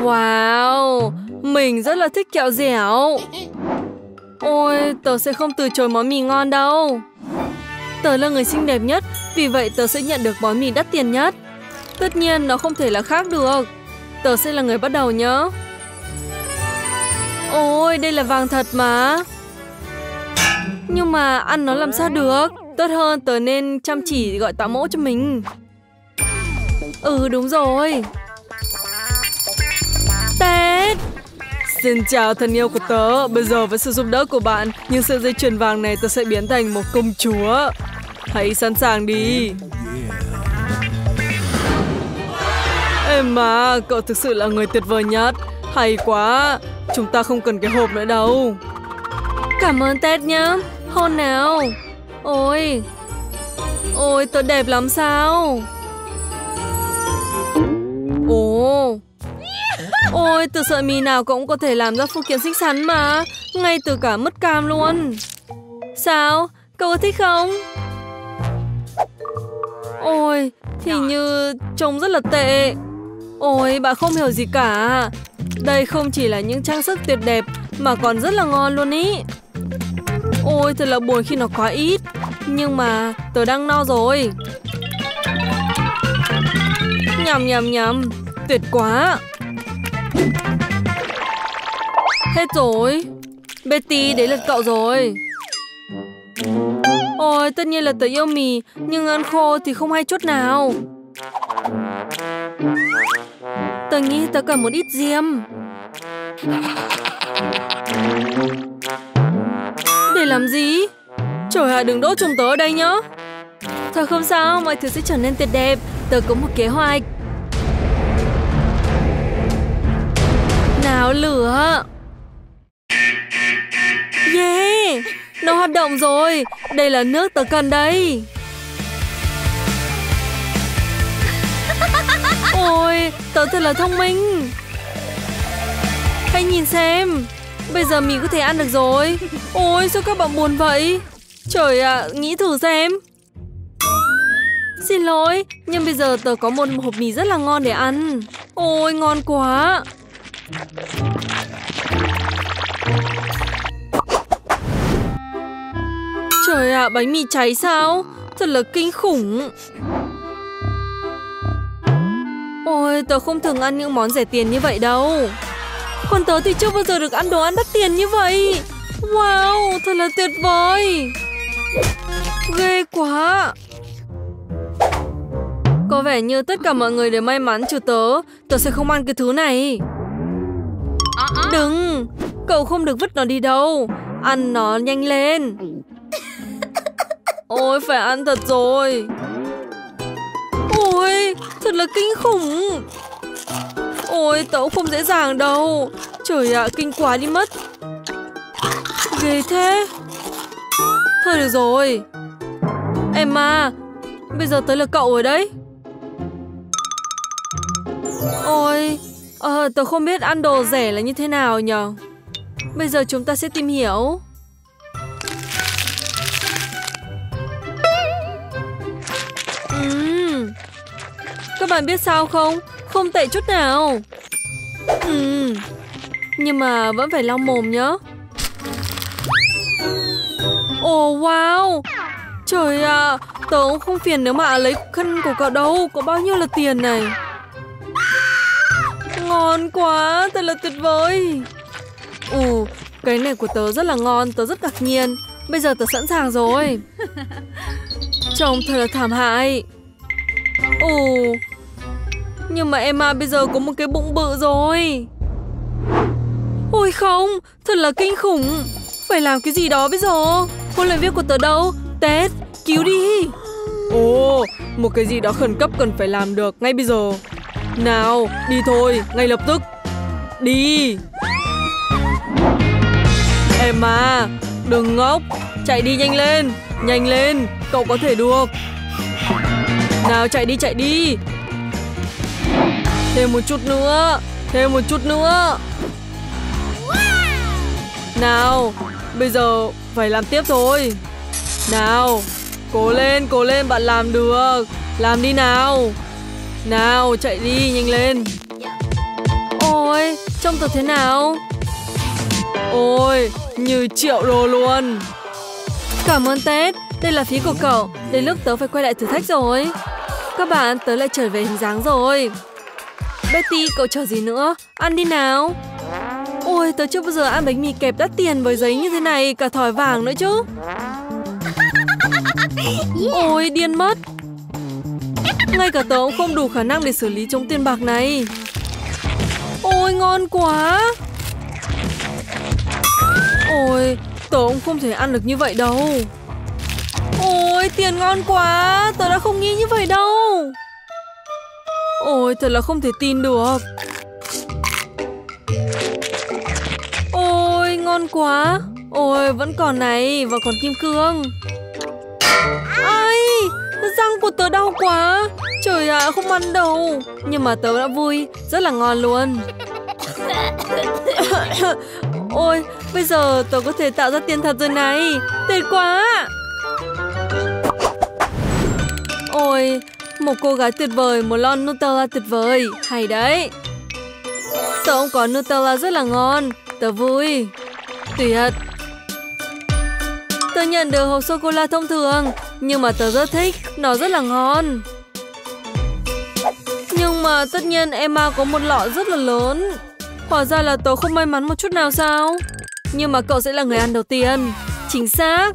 Wow, mình rất là thích kẹo dẻo. Ôi, tớ sẽ không từ chối món mì ngon đâu. Tớ là người xinh đẹp nhất, vì vậy tớ sẽ nhận được món mì đắt tiền nhất. Tất nhiên nó không thể là khác được. Tớ sẽ là người bắt đầu nhá. Ôi, đây là vàng thật mà. Nhưng mà ăn nó làm sao được. Tốt hơn tớ nên chăm chỉ gọi tạo mẫu cho mình. Ừ, đúng rồi. Tết. Xin chào thân yêu của tớ. Bây giờ với sự giúp đỡ của bạn, những sợi dây chuyền vàng này tớ sẽ biến thành một công chúa. Hãy sẵn sàng đi. Emma, cậu thực sự là người tuyệt vời nhất. Hay quá. Chúng ta không cần cái hộp nữa đâu. Cảm ơn Ted nhá. Hôn nào. Ôi. Ôi, tớ đẹp lắm sao? Ồ. Ôi, từ sợi mì nào cậu cũng có thể làm ra phụ kiện xinh xắn mà. Ngay từ cả mứt cam luôn. Sao? Cậu có thích không? Ôi, hình như trông rất là tệ. Ôi, bạn không hiểu gì cả. Đây không chỉ là những trang sức tuyệt đẹp mà còn rất là ngon luôn ý. Ôi, thật là buồn khi nó quá ít. Nhưng mà tớ đang no rồi. Nhầm nhầm nhầm. Tuyệt quá. Hết rồi. Betty, đến lượt cậu rồi. Ôi, tất nhiên là tớ yêu mì, nhưng ăn khô thì không hay chút nào. Tớ nghĩ tớ cần một ít diêm. Để làm gì? Trời ạ, đừng đốt chúng tớ ở đây nhá. Thôi không sao, mọi thứ sẽ trở nên tuyệt đẹp. Tớ có một kế hoạch. Nào lửa. Yeah, nó hoạt động rồi. Đây là nước tớ cần đây. Ôi, tớ thật là thông minh. Hãy nhìn xem. Bây giờ mình có thể ăn được rồi. Ôi, sao các bạn buồn vậy? Trời ạ, nghĩ thử xem. Xin lỗi, nhưng bây giờ tớ có một hộp mì rất là ngon để ăn. Ôi, ngon quá. Trời ạ, bánh mì cháy sao? Thật là kinh khủng. Ôi, tớ không thường ăn những món rẻ tiền như vậy đâu. Còn tớ thì chưa bao giờ được ăn đồ ăn đắt tiền như vậy. Wow, thật là tuyệt vời. Ghê quá. Có vẻ như tất cả mọi người đều may mắn trừ tớ. Tớ sẽ không ăn cái thứ này. Đừng, cậu không được vứt nó đi đâu. Ăn nó nhanh lên. Ôi, phải ăn thật rồi. Ôi, thật là kinh khủng. Ôi, tớ không dễ dàng đâu. Trời ạ, kinh quá đi mất. Ghê thế. Thôi được rồi. Emma, bây giờ tới là cậu rồi đấy. Ôi, tớ không biết ăn đồ rẻ là như thế nào nhở. Bây giờ chúng ta sẽ tìm hiểu. Các bạn biết sao không? Không tệ chút nào. Nhưng mà vẫn phải lau mồm nhá. Ồ, wow. Trời ạ, tớ cũng không phiền nếu mà lấy khăn của cậu đâu. Có bao nhiêu là tiền này. Ngon quá, thật là tuyệt vời. Cái này của tớ rất là ngon, tớ rất ngạc nhiên. Bây giờ tớ sẵn sàng rồi. Trông thật là thảm hại. Nhưng mà Emma bây giờ có một cái bụng bự rồi. Ôi không, thật là kinh khủng. Phải làm cái gì đó bây giờ. Huấn luyện viên của tớ đâu? Ted, cứu đi. Một cái gì đó khẩn cấp cần phải làm được ngay bây giờ. Nào, đi thôi, ngay lập tức. Đi. Emma, đừng ngốc. Chạy đi nhanh lên. Nhanh lên, cậu có thể được. Nào, chạy đi, chạy đi. Thêm một chút nữa. Thêm một chút nữa. Nào, bây giờ phải làm tiếp thôi. Nào, cố lên, bạn làm được. Làm đi nào. Nào, chạy đi, nhanh lên. Ôi, trông tớ thế nào? Ôi, như triệu đô luôn. Cảm ơn Ted, đây là phí của cậu. Đến lúc tớ phải quay lại thử thách rồi. Các bạn, tớ lại trở về hình dáng rồi. Betty, cậu chờ gì nữa? Ăn đi nào. Ôi, tớ chưa bao giờ ăn bánh mì kẹp đắt tiền với giấy như thế này, cả thỏi vàng nữa chứ. Ôi, điên mất. Ngay cả tớ cũng không đủ khả năng để xử lý chống tiền bạc này. Ôi, ngon quá. Ôi, tớ cũng không thể ăn được như vậy đâu. Ôi, tiền ngon quá. Tớ đã không nghĩ như vậy đâu. Ôi, thật là không thể tin được. Ôi, ngon quá. Ôi, vẫn còn này, và còn kim cương. Ai, răng của tớ đau quá. Trời ạ, không ăn đâu. Nhưng mà tớ đã vui, rất là ngon luôn. Ôi, bây giờ tớ có thể tạo ra tiền thật rồi này. Tuyệt quá. Ôi, một cô gái tuyệt vời, một lon Nutella tuyệt vời. Hay đấy. Tớ cũng có Nutella rất là ngon. Tớ vui. Tuyệt. Tớ nhận được hộp sô-cô-la thông thường, nhưng mà tớ rất thích. Nó rất là ngon. Nhưng mà tất nhiên Emma có một lọ rất là lớn. Hóa ra là tớ không may mắn một chút nào sao? Nhưng mà cậu sẽ là người ăn đầu tiên. Chính xác.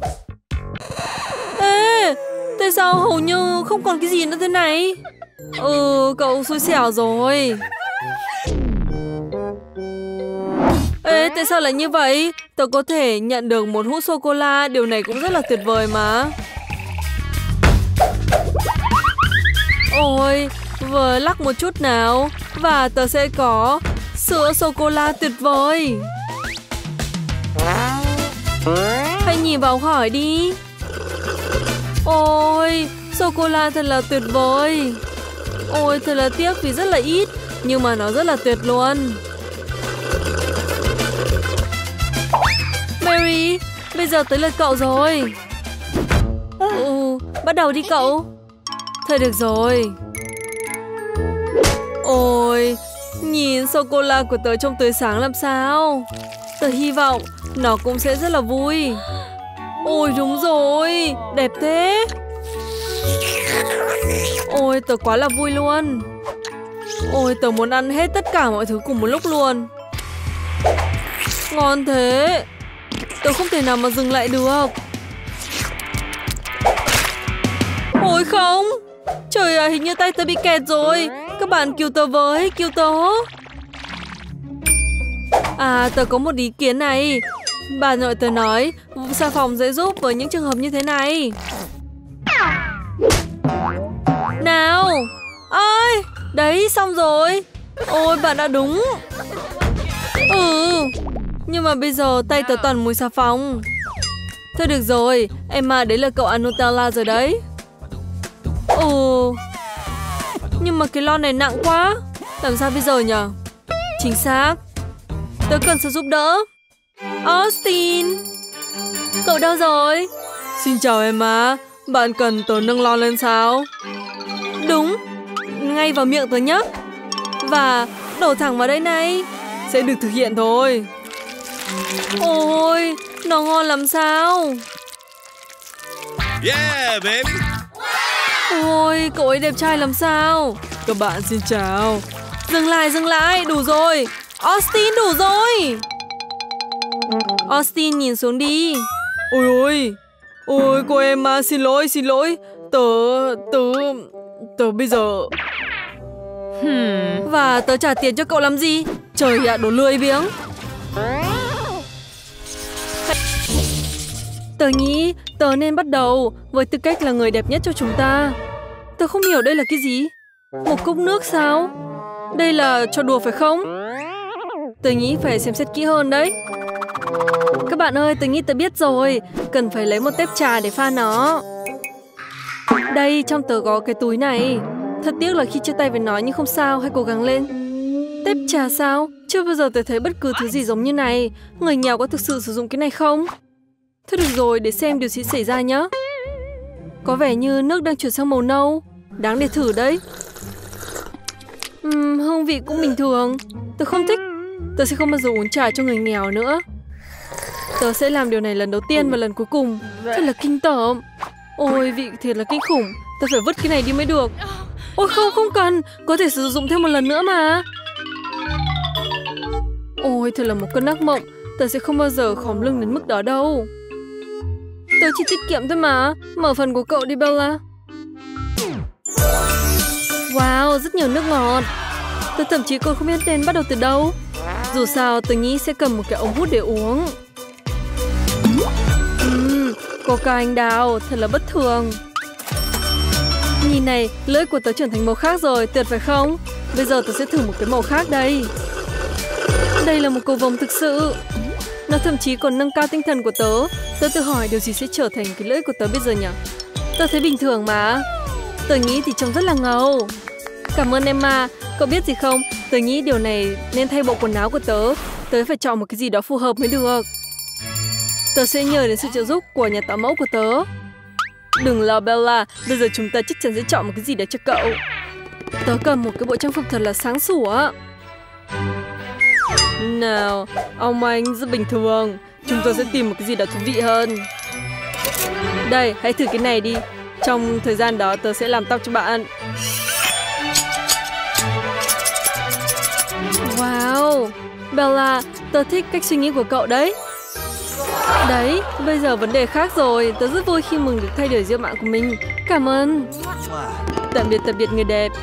Ê, tại sao hầu như không còn cái gì nữa thế này? Cậu xui xẻo rồi. Ê, tại sao lại như vậy? Tớ có thể nhận được một hũ sô-cô-la. Điều này cũng rất là tuyệt vời mà. Ôi, vừa lắc một chút nào. Và tớ sẽ có sữa sô-cô-la tuyệt vời. Hãy nhìn vào hỏi đi. Ôi, sô-cô-la thật là tuyệt vời. Ôi, thật là tiếc vì rất là ít. Nhưng mà nó rất là tuyệt luôn. Mary, bây giờ tới lượt cậu rồi. Bắt đầu đi cậu. Thôi được rồi. Ôi, nhìn sô-cô-la của tớ trông tươi sáng làm sao. Tớ hy vọng nó cũng sẽ rất là vui. Ôi đúng rồi, đẹp thế. Ôi tớ quá là vui luôn. Ôi tớ muốn ăn hết tất cả mọi thứ cùng một lúc luôn. Ngon thế. Tớ không thể nào mà dừng lại được. Ôi không. Trời ơi, hình như tay tớ bị kẹt rồi. Các bạn cứu tớ với, cứu tớ. À, tớ có một ý kiến này. Bà nội tớ nói xà phòng dễ giúp với những trường hợp như thế này. Nào. Ơi, đấy, xong rồi. Ôi, bạn đã đúng. Nhưng mà bây giờ tay tớ toàn mùi xà phòng. Thôi được rồi, Emma, đấy là cậu ăn Nutella rồi đấy. Nhưng mà cái lon này nặng quá. Làm sao bây giờ nhở? Chính xác. Tớ cần sự giúp đỡ. Austin, cậu đâu rồi? Xin chào Emma. Bạn cần tớ nâng lon lên sao? Đúng. Ngay vào miệng tớ nhé. Và đổ thẳng vào đây này. Sẽ được thực hiện thôi. Ôi, nó ngon làm sao? Yeah, baby. Ôi, cậu ấy đẹp trai làm sao? Các bạn xin chào. Dừng lại, đủ rồi. Austin, đủ rồi. Austin nhìn xuống đi. Ôi cô Emma, xin lỗi. Tớ bây giờ. Và tớ trả tiền cho cậu làm gì? Trời ạ, đồ lười biếng. Tớ nghĩ tớ nên bắt đầu với tư cách là người đẹp nhất cho chúng ta. Tớ không hiểu đây là cái gì. Một cốc nước sao? Đây là trò đùa phải không? Tớ nghĩ phải xem xét kỹ hơn đấy. Các bạn ơi, tớ nghĩ tớ biết rồi. Cần phải lấy một tép trà để pha nó. Đây, trong tớ có cái túi này. Thật tiếc là khi chia tay với nó, nhưng không sao, hãy cố gắng lên. Tép trà sao? Chưa bao giờ tớ thấy bất cứ thứ gì giống như này. Người nghèo có thực sự sử dụng cái này không? Thôi được rồi, để xem điều gì xảy ra nhé. Có vẻ như nước đang chuyển sang màu nâu. Đáng để thử đấy. Hương vị cũng bình thường. Tớ không thích. Tớ sẽ không bao giờ uống trà cho người nghèo nữa. Tớ sẽ làm điều này lần đầu tiên và lần cuối cùng. Thật là kinh tởm. Ôi, vị thiệt là kinh khủng. Tớ phải vứt cái này đi mới được. Ôi không cần. Có thể sử dụng thêm một lần nữa mà. Ôi, thật là một cơn ác mộng. Tớ sẽ không bao giờ khom lưng đến mức đó đâu. Tớ chỉ tiết kiệm thôi mà. Mở phần của cậu đi Bella. Wow, rất nhiều nước ngọt. Tớ thậm chí còn không biết tên bắt đầu từ đâu. Dù sao tớ nghĩ sẽ cầm một cái ống hút để uống. Coca anh đào, thật là bất thường. Nhìn này, lưỡi của tớ chuyển thành màu khác rồi, tuyệt phải không? Bây giờ tớ sẽ thử một cái màu khác đây. Đây là một cầu vồng thực sự. Nó thậm chí còn nâng cao tinh thần của tớ. Tớ tự hỏi điều gì sẽ trở thành cái lưỡi của tớ bây giờ nhỉ? Tớ thấy bình thường mà. Tớ nghĩ thì trông rất là ngầu. Cảm ơn Emma. Cậu biết gì không? Tớ nghĩ điều này nên thay bộ quần áo của tớ. Tớ phải chọn một cái gì đó phù hợp mới được. Tớ sẽ nhờ đến sự trợ giúp của nhà tạo mẫu của tớ. Đừng lo Bella, bây giờ chúng ta chắc chắn sẽ chọn một cái gì để cho cậu. Tớ cần một cái bộ trang phục thật là sáng sủa. Nào, ông anh rất bình thường. Chúng ta sẽ tìm một cái gì đó thú vị hơn. Đây, hãy thử cái này đi. Trong thời gian đó tớ sẽ làm tóc cho bạn. Wow, Bella, tớ thích cách suy nghĩ của cậu đấy. Đấy, bây giờ vấn đề khác rồi. Tớ rất vui khi mừng được thay đổi diệu mạng của mình. Cảm ơn. Tạm biệt người đẹp.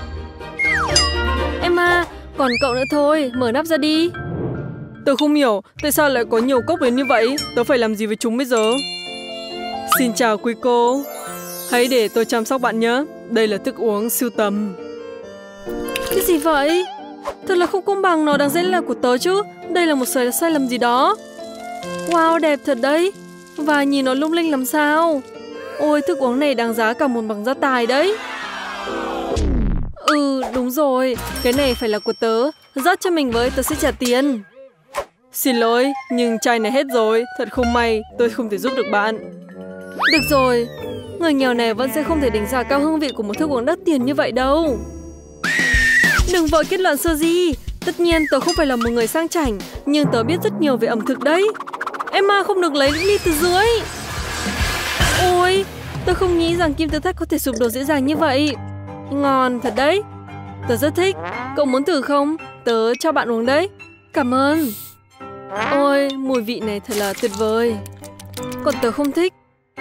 Emma, còn cậu nữa thôi. Mở nắp ra đi. Tớ không hiểu tại sao lại có nhiều cốc đến như vậy. Tớ phải làm gì với chúng bây giờ? Xin chào quý cô. Hãy để tôi chăm sóc bạn nhé. Đây là thức uống sưu tầm. Cái gì vậy? Thật là không công bằng, nó đáng lẽ là của tớ chứ. Đây là một sai lầm gì đó. Wow, đẹp thật đấy. Và nhìn nó lung linh làm sao. Ôi, thức uống này đáng giá cả một bằng gia tài đấy. Đúng rồi. Cái này phải là của tớ. Rót cho mình với, tớ sẽ trả tiền. Xin lỗi, nhưng chai này hết rồi. Thật không may, tôi không thể giúp được bạn. Được rồi. Người nghèo này vẫn sẽ không thể đánh giá cao hương vị của một thức uống đắt tiền như vậy đâu. Đừng vội kết luận Suzy. Tất nhiên tớ không phải là một người sang chảnh, nhưng tớ biết rất nhiều về ẩm thực đấy. Emma không được lấy ly từ dưới. Ôi, tớ không nghĩ rằng kim tự tháp có thể sụp đổ dễ dàng như vậy. Ngon thật đấy. Tớ rất thích. Cậu muốn thử không? Tớ cho bạn uống đấy. Cảm ơn. Ôi, mùi vị này thật là tuyệt vời. Còn tớ không thích.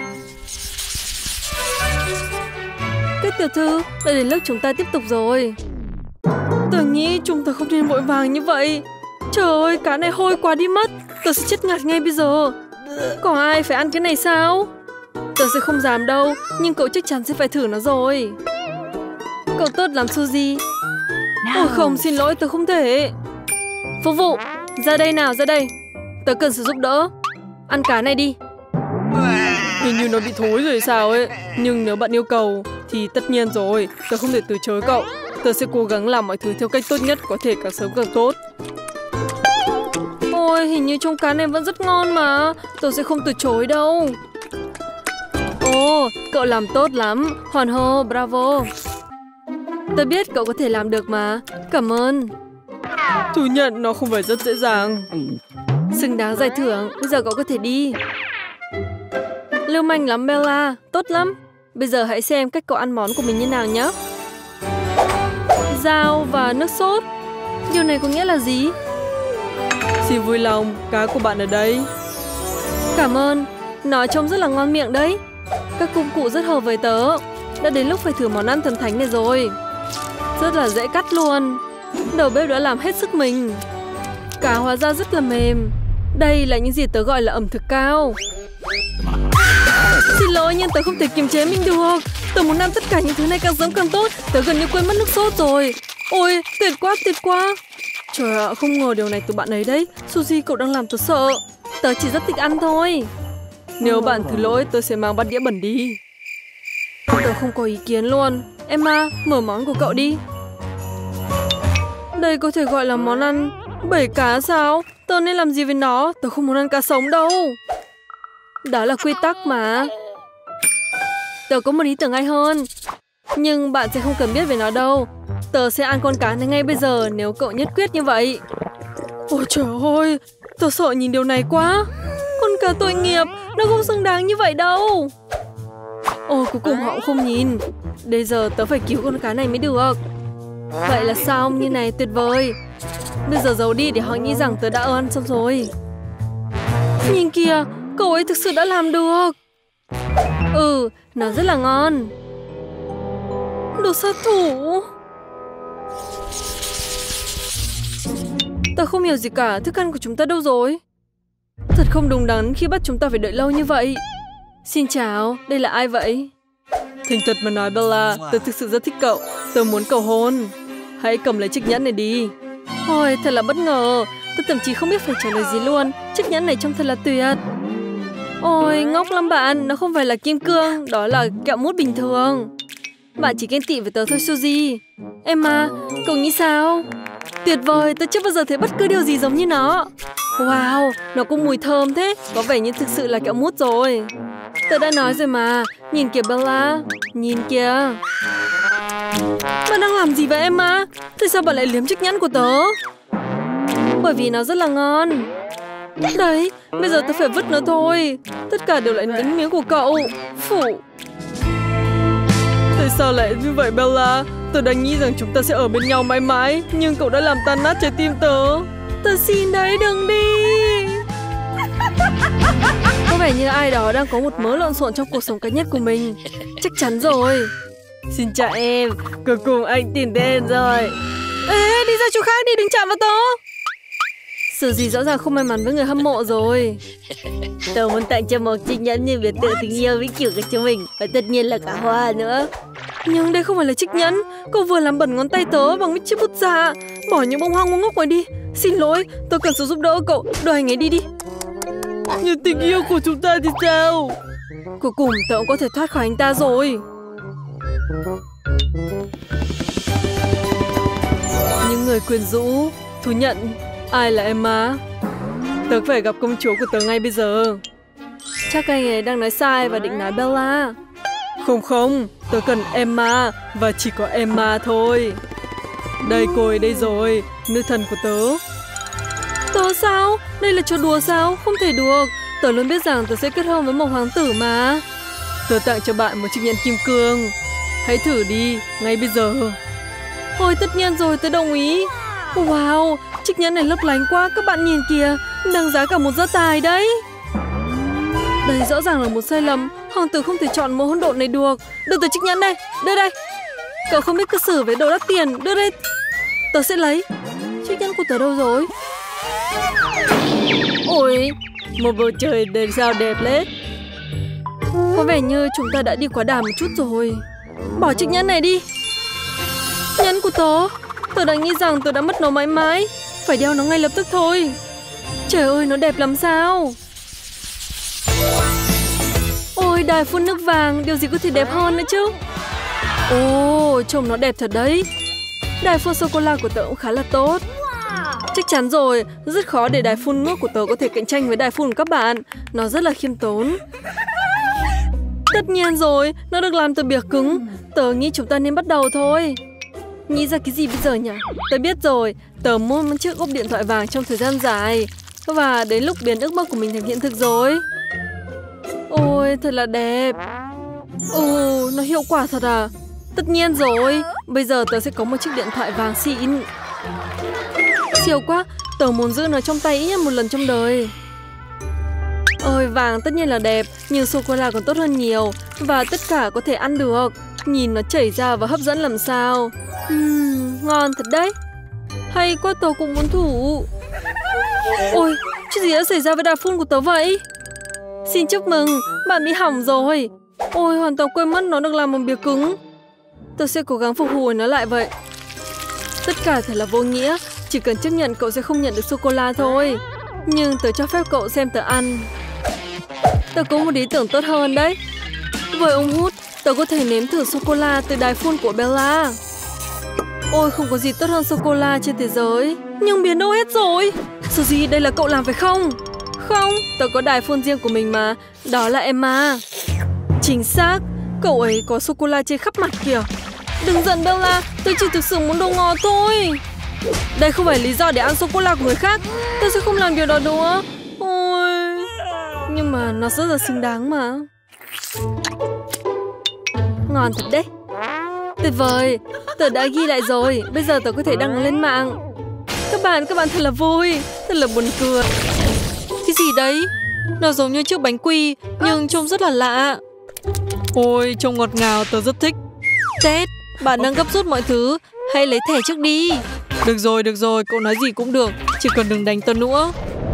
Các tiểu thư, đã đến lúc chúng ta tiếp tục rồi. Tớ nghĩ chúng ta không nên vội vàng như vậy. Trời ơi, cá này hôi quá đi mất. Tớ sẽ chết ngạt ngay bây giờ. Có ai phải ăn cái này sao? Tớ sẽ không dám đâu, nhưng cậu chắc chắn sẽ phải thử nó rồi. Cậu tốt lắm Suzy. Ôi không, xin lỗi, tớ không thể. Phục vụ, ra đây nào, ra đây. Tớ cần sự giúp đỡ. Ăn cá này đi. Hình như nó bị thối rồi sao ấy. Nhưng nếu bạn yêu cầu thì tất nhiên rồi. Tớ không thể từ chối cậu. Tớ sẽ cố gắng làm mọi thứ theo cách tốt nhất có thể, càng sớm càng tốt. Ôi, hình như trong cá này vẫn rất ngon mà. Tớ sẽ không từ chối đâu. Ồ, cậu làm tốt lắm. Hoàn hô, bravo. Tớ biết cậu có thể làm được mà. Cảm ơn. Thú nhận nó không phải rất dễ dàng. Xứng đáng giải thưởng. Bây giờ cậu có thể đi. Lưu manh lắm Bella. Tốt lắm. Bây giờ hãy xem cách cậu ăn món của mình như nào nhé. Dao và nước sốt. Điều này có nghĩa là gì? Xin vui lòng, cá của bạn ở đây. Cảm ơn. Nó trông rất là ngon miệng đấy. Các công cụ rất hợp với tớ. Đã đến lúc phải thử món ăn thần thánh này rồi. Rất là dễ cắt luôn. Đầu bếp đã làm hết sức mình. Cá hóa ra rất là mềm. Đây là những gì tớ gọi là ẩm thực cao. Xin lỗi nhưng tớ không thể kiềm chế mình được. Tớ muốn ăn tất cả những thứ này càng sớm càng tốt. Tớ gần như quên mất nước sốt rồi. Ôi, tuyệt quá, tuyệt quá. Trời ạ, không ngờ điều này từ bạn ấy đấy. Suzy, cậu đang làm tớ sợ. Tớ chỉ rất thích ăn thôi. Nếu bạn thứ lỗi, tớ sẽ mang bát đĩa bẩn đi. Tớ không có ý kiến luôn. Emma, mở món của cậu đi. Đây có thể gọi là món ăn bể cá sao? Tớ nên làm gì với nó? Tớ không muốn ăn cá sống đâu. Đó là quy tắc mà. Tớ có một ý tưởng hay hơn. Nhưng bạn sẽ không cần biết về nó đâu. Tớ sẽ ăn con cá này ngay bây giờ nếu cậu nhất quyết như vậy. Ôi trời ơi, tớ sợ nhìn điều này quá. Con cá tội nghiệp, nó không xứng đáng như vậy đâu. Ôi cuối cùng họ cũng không nhìn. Bây giờ tớ phải cứu con cá này mới được. Vậy là xong, như này tuyệt vời. Bây giờ giấu đi để họ nghĩ rằng tớ đã ăn xong rồi. Nhìn kìa, cậu ấy thực sự đã làm được. Nó rất là ngon. Đồ sát thủ. Tớ không hiểu gì cả, thức ăn của chúng ta đâu rồi? Thật không đúng đắn khi bắt chúng ta phải đợi lâu như vậy. Xin chào, đây là ai vậy? Thành thật mà nói Bella, tớ thực sự rất thích cậu. Tớ muốn cầu hôn. Hãy cầm lấy chiếc nhẫn này đi. Ôi, thật là bất ngờ. Tớ thậm chí không biết phải trả lời gì luôn. Chiếc nhẫn này trông thật là tuyệt. Ôi, ngốc lắm bạn. Nó không phải là kim cương, đó là kẹo mút bình thường. Bạn chỉ ghen tị với tớ thôi Suzy. Emma, cậu nghĩ sao? Tuyệt vời, tớ chưa bao giờ thấy bất cứ điều gì giống như nó. Wow, nó cũng mùi thơm thế. Có vẻ như thực sự là kẹo mút rồi. Tớ đã nói rồi mà. Nhìn kìa Bella. Nhìn kìa. Bạn đang làm gì vậy Emma? Tại sao bạn lại liếm chiếc nhẫn của tớ? Bởi vì nó rất là ngon. Đấy, bây giờ tớ phải vứt nó thôi. Tất cả đều lại những miếng của cậu. Phụ. Tại sao lại như vậy Bella? Tớ đã nghĩ rằng chúng ta sẽ ở bên nhau mãi mãi. Nhưng cậu đã làm tan nát trái tim tớ. Tớ xin đấy, đừng đi. Có vẻ như ai đó đang có một mớ lộn xộn trong cuộc sống cá nhân của mình. Chắc chắn rồi. Xin chào em, cuối cùng anh tìm đến rồi. Ê, đi ra chỗ khác đi, đừng chạm vào tớ. Suzy rõ ràng không may mắn với người hâm mộ rồi. Tớ muốn tặng cho một chiếc nhẫn như biểu tượng tình yêu vĩnh cửu của chúng mình. Và tất nhiên là cả hoa nữa. Nhưng đây không phải là chiếc nhẫn. Cậu vừa làm bẩn ngón tay tớ bằng một chiếc bút dạ. Bỏ những bông hoa ngu ngốc ngoài đi. Xin lỗi, tôi cần sự giúp đỡ cậu. Đòi anh ấy đi đi. Nhưng tình yêu của chúng ta thì sao? Cuối cùng tớ cũng có thể thoát khỏi anh ta rồi. Những người quyến rũ. Thú nhận. Ai là Emma? Tớ phải gặp công chúa của tớ ngay bây giờ. Chắc anh ấy đang nói sai và định nói Bella. Không, tớ cần Emma. Và chỉ có Emma thôi. Đây cô ấy đây rồi. Nữ thần của tớ. Tớ sao? Đây là trò đùa sao? Không thể được. Tớ luôn biết rằng tớ sẽ kết hôn với một hoàng tử mà. Tớ tặng cho bạn một chiếc nhẫn kim cương. Hãy thử đi, ngay bây giờ. Ôi tất nhiên rồi, tớ đồng ý. Wow, chiếc nhẫn này lấp lánh quá. Các bạn nhìn kìa, đáng giá cả một gia tài đấy. Đây rõ ràng là một sai lầm. Hoàng tử không thể chọn mẫu hỗn độn này được. Đưa tới chiếc nhẫn đây, đưa đây. Cậu không biết cư xử với đồ đắt tiền. Đưa đây. Tớ sẽ lấy. Chiếc nhẫn của tớ đâu rồi? Ôi, một bầu trời đêm sao đẹp lết. Có vẻ như chúng ta đã đi quá đà một chút rồi. Bỏ chiếc nhẫn này đi. Nhẫn của tớ. Tớ đã nghĩ rằng tớ đã mất nó mãi mãi. Phải đeo nó ngay lập tức thôi. Trời ơi, nó đẹp lắm sao. Ôi, đài phun nước vàng. Điều gì có thể đẹp hơn nữa chứ. Ồ, trông nó đẹp thật đấy. Đài phun sô-cô-la của tớ cũng khá là tốt. Chắc chắn rồi, rất khó để đài phun nước của tớ có thể cạnh tranh với đài phun của các bạn. Nó rất là khiêm tốn. Tất nhiên rồi, nó được làm từ bìa cứng. Tớ nghĩ chúng ta nên bắt đầu thôi. Nghĩ ra cái gì bây giờ nhỉ? Tớ biết rồi, tớ mua một chiếc ốp điện thoại vàng trong thời gian dài. Và đến lúc biến ước mơ của mình thành hiện thực rồi. Ôi, thật là đẹp. Ồ, nó hiệu quả thật à? Tất nhiên rồi, bây giờ tớ sẽ có một chiếc điện thoại vàng xịn. Siêu quá, tớ muốn giữ nó trong tay ít nhất một lần trong đời. Ôi, vàng tất nhiên là đẹp, nhưng sô-cô-la còn tốt hơn nhiều. Và tất cả có thể ăn được. Nhìn nó chảy ra và hấp dẫn làm sao. Ngon thật đấy. Hay quá, tớ cũng muốn thử. Ôi, chuyện gì đã xảy ra với đài phun của tớ vậy? Xin chúc mừng, bạn bị hỏng rồi. Ôi, hoàn toàn quên mất nó được làm bằng bìa cứng. Tớ sẽ cố gắng phục hồi nó lại vậy. Tất cả thật là vô nghĩa. Chỉ cần chấp nhận cậu sẽ không nhận được sô-cô-la thôi. Nhưng tớ cho phép cậu xem tớ ăn. Tớ có một ý tưởng tốt hơn đấy. Với ống hút, tớ có thể nếm thử sô-cô-la từ đài phun của Bella. Ôi, không có gì tốt hơn sô-cô-la trên thế giới. Nhưng biến đâu hết rồi. Suzy, đây là cậu làm phải không? Không, tớ có đài phun riêng của mình mà. Đó là Emma. Chính xác, cậu ấy có sô-cô-la trên khắp mặt kìa. Đừng giận Bella, tôi chỉ thực sự muốn đồ ngọt thôi. Đây không phải lý do để ăn sô-cô-la của người khác. Tôi sẽ không làm điều đó nữa. Ôi, nhưng mà nó rất là xứng đáng mà. Ngon thật đấy. Tuyệt vời, tớ đã ghi lại rồi. Bây giờ tớ có thể đăng lên mạng. Các bạn thật là vui. Thật là buồn cười. Cái gì đấy? Nó giống như chiếc bánh quy, nhưng trông rất là lạ. Ôi, trông ngọt ngào, tớ rất thích. Ted, bạn đang gấp rút mọi thứ. Hãy lấy thẻ trước đi. Được rồi, cậu nói gì cũng được. Chỉ cần đừng đánh tớ nữa.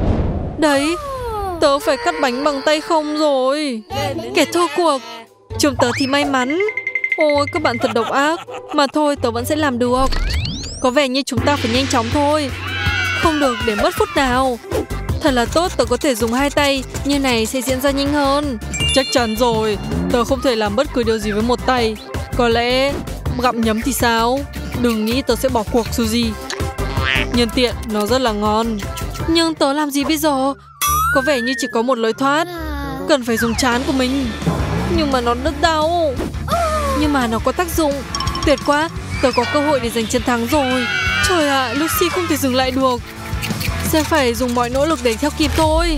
Đấy, tớ phải cắt bánh bằng tay không rồi. Kẻ thua cuộc. Chúng tớ thì may mắn. Ôi, các bạn thật độc ác. Mà thôi, tớ vẫn sẽ làm được. Có vẻ như chúng ta phải nhanh chóng thôi. Không được để mất phút nào. Thật là tốt, tớ có thể dùng hai tay. Như này sẽ diễn ra nhanh hơn. Chắc chắn rồi. Tớ không thể làm bất cứ điều gì với một tay. Có lẽ gặm nhấm thì sao? Đừng nghĩ tớ sẽ bỏ cuộc, Suzy. Nhân tiện, nó rất là ngon. Nhưng tớ làm gì bây giờ? Có vẻ như chỉ có một lối thoát. Cần phải dùng trán của mình. Nhưng mà nó rất đau. Nhưng mà nó có tác dụng. Tuyệt quá, tớ có cơ hội để giành chiến thắng rồi. Trời ạ, Lucy không thể dừng lại được. Sẽ phải dùng mọi nỗ lực để theo kịp thôi.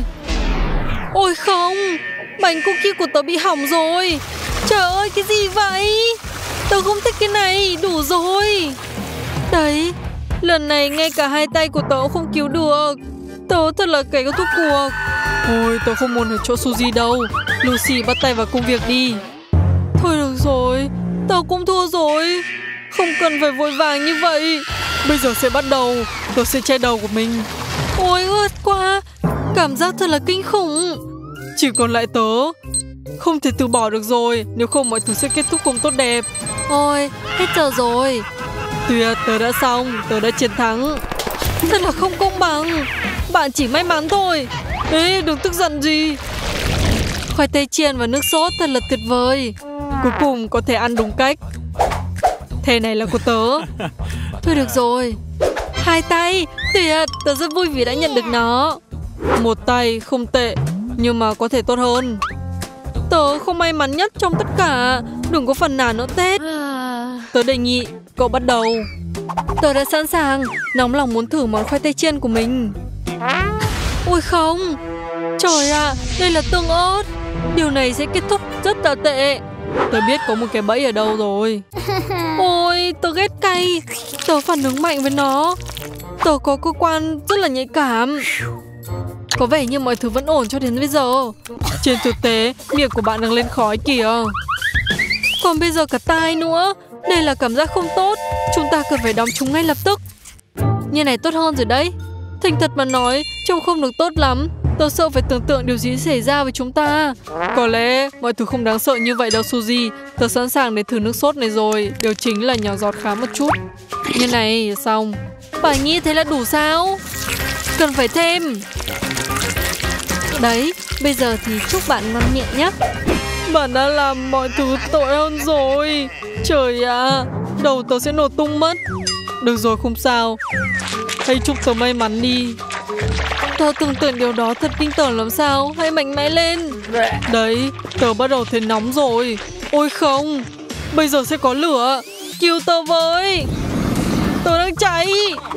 Ôi không, bánh cookie của tớ bị hỏng rồi. Trời ơi, cái gì vậy? Tớ không thích cái này, đủ rồi. Đấy, lần này ngay cả hai tay của tớ không cứu được. Tớ thật là kẻ có thua cuộc. Ôi, tớ không muốn ở chỗ Suzy đâu. Lucy bắt tay vào công việc đi. Thôi được rồi, tớ cũng thua rồi. Không cần phải vội vàng như vậy. Bây giờ sẽ bắt đầu. Tớ sẽ che đầu của mình. Ôi ướt quá. Cảm giác thật là kinh khủng. Chỉ còn lại tớ. Không thể từ bỏ được rồi. Nếu không mọi thứ sẽ kết thúc không tốt đẹp. Ôi, hết giờ rồi. Tuyệt, tớ đã xong. Tớ đã chiến thắng. Thật là không công bằng. Bạn chỉ may mắn thôi. Ê, đừng tức giận gì. Khoai tây chiên và nước sốt thật là tuyệt vời. Cuối cùng có thể ăn đúng cách. Thẻ này là của tớ. Thôi được rồi. Hai tay, tuyệt. Tớ rất vui vì đã nhận được nó. Một tay không tệ, nhưng mà có thể tốt hơn. Tớ không may mắn nhất trong tất cả. Đừng có phần nào nữa Tết. Tớ đề nghị cậu bắt đầu. Tớ đã sẵn sàng. Nóng lòng muốn thử món khoai tây chiên của mình. Ôi không. Trời ạ, đây là tương ớt. Điều này sẽ kết thúc rất là tệ. Tớ biết có một cái bẫy ở đâu rồi. Ôi, tớ ghét cay. Tớ phản ứng mạnh với nó. Tớ có cơ quan rất là nhạy cảm. Có vẻ như mọi thứ vẫn ổn cho đến bây giờ. Trên thực tế, miệng của bạn đang lên khói kìa. Còn bây giờ cả tai nữa. Đây là cảm giác không tốt. Chúng ta cần phải đóng chúng ngay lập tức. Như này tốt hơn rồi đấy. Thành thật mà nói, trông không được tốt lắm. Tớ sợ phải tưởng tượng điều gì xảy ra với chúng ta. Có lẽ mọi thứ không đáng sợ như vậy đâu Suzy. Tớ sẵn sàng để thử nước sốt này rồi. Điều chính là nhỏ giọt khá một chút. Như này, xong. Bà nghĩ thế là đủ sao? Cần phải thêm. Đấy, bây giờ thì chúc bạn ngon miệng nhé. Bạn đã làm mọi thứ tội hơn rồi. Trời ạ, đầu tớ sẽ nổ tung mất. Được rồi, không sao. Hãy chúc tớ may mắn đi. Tớ tưởng tượng điều đó thật kinh tởm làm sao. Hãy mạnh mẽ lên. Đấy, tớ bắt đầu thấy nóng rồi. Ôi không, bây giờ sẽ có lửa. Cứu tớ với. Tớ đang cháy.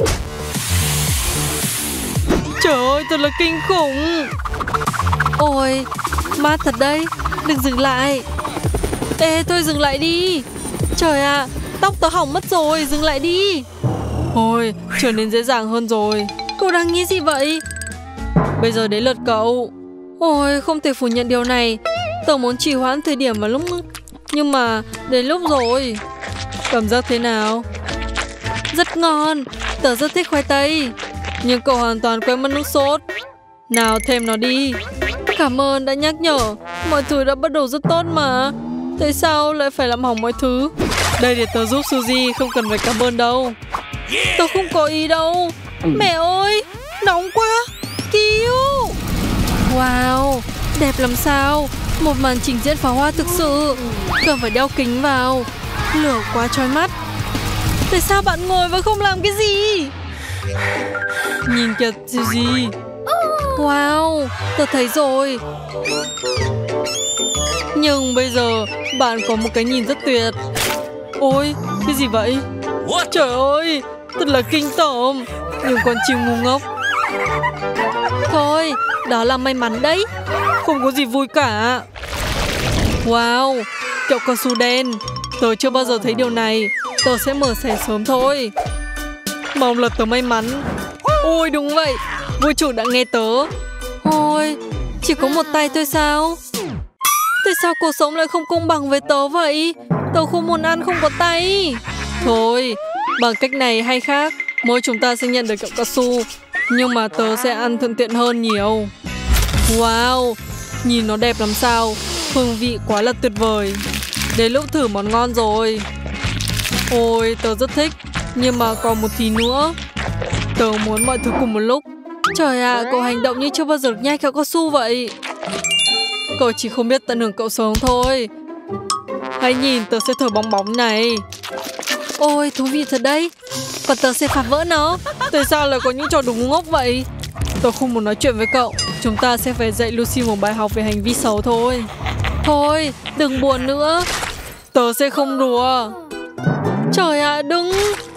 Trời ơi, thật là kinh khủng. Ôi, mát thật đấy. Đừng dừng lại. Ê, thôi dừng lại đi. Trời ạ, tóc tớ hỏng mất rồi. Dừng lại đi. Ôi, trở nên dễ dàng hơn rồi. Cậu đang nghĩ gì vậy? Bây giờ đến lượt cậu. Ôi, không thể phủ nhận điều này. Tớ muốn trì hoãn thời điểm vào lúc. Nhưng mà đến lúc rồi. Cảm giác thế nào? Rất ngon. Tớ rất thích khoai tây. Nhưng cậu hoàn toàn quên mất nước sốt. Nào, thêm nó đi. Cảm ơn đã nhắc nhở. Mọi thứ đã bắt đầu rất tốt mà. Tại sao lại phải làm hỏng mọi thứ? Đây để tớ giúp Suzy, không cần phải cảm ơn đâu. Tớ không có ý đâu. Mẹ ơi, nóng quá. Cứu. Wow, đẹp làm sao. Một màn trình diễn pháo hoa thực sự. Cần phải đeo kính vào. Lửa quá chói mắt. Tại sao bạn ngồi và không làm cái gì? Nhìn kìa Suzy. Wow, tớ thấy rồi. Nhưng bây giờ bạn có một cái nhìn rất tuyệt. Ôi, cái gì vậy? Trời ơi, thật là kinh tởm. Nhưng con chim ngu ngốc. Thôi, đó là may mắn đấy. Không có gì vui cả. Wow, kẹo cao su đen. Tớ chưa bao giờ thấy điều này. Tớ sẽ mở xẻ sớm thôi. Mong là tớ may mắn. Ôi đúng vậy, vua chủ đã nghe tớ. Ôi, chỉ có một tay thôi sao? Tại sao cuộc sống lại không công bằng với tớ vậy? Tớ không muốn ăn không có tay. Thôi, bằng cách này hay khác, mỗi chúng ta sẽ nhận được kẹo cao su. Nhưng mà tớ sẽ ăn thuận tiện hơn nhiều. Wow, nhìn nó đẹp lắm sao. Hương vị quá là tuyệt vời. Đến lúc thử món ngon rồi. Ôi, tớ rất thích. Nhưng mà còn một tí nữa. Tớ muốn mọi thứ cùng một lúc. Trời ạ, cậu hành động như chưa bao giờ được nhai kẹo cao su vậy. Cậu chỉ không biết tận hưởng cậu sống thôi. Hãy nhìn, tớ sẽ thử bong bóng này. Ôi, thú vị thật đấy. Còn tớ sẽ phá vỡ nó. Tại sao lại có những trò đùa ngu ngốc vậy? Tớ không muốn nói chuyện với cậu. Chúng ta sẽ phải dạy Lucy một bài học về hành vi xấu thôi. Thôi, đừng buồn nữa. Tớ sẽ không đùa. Trời ạ, đừng.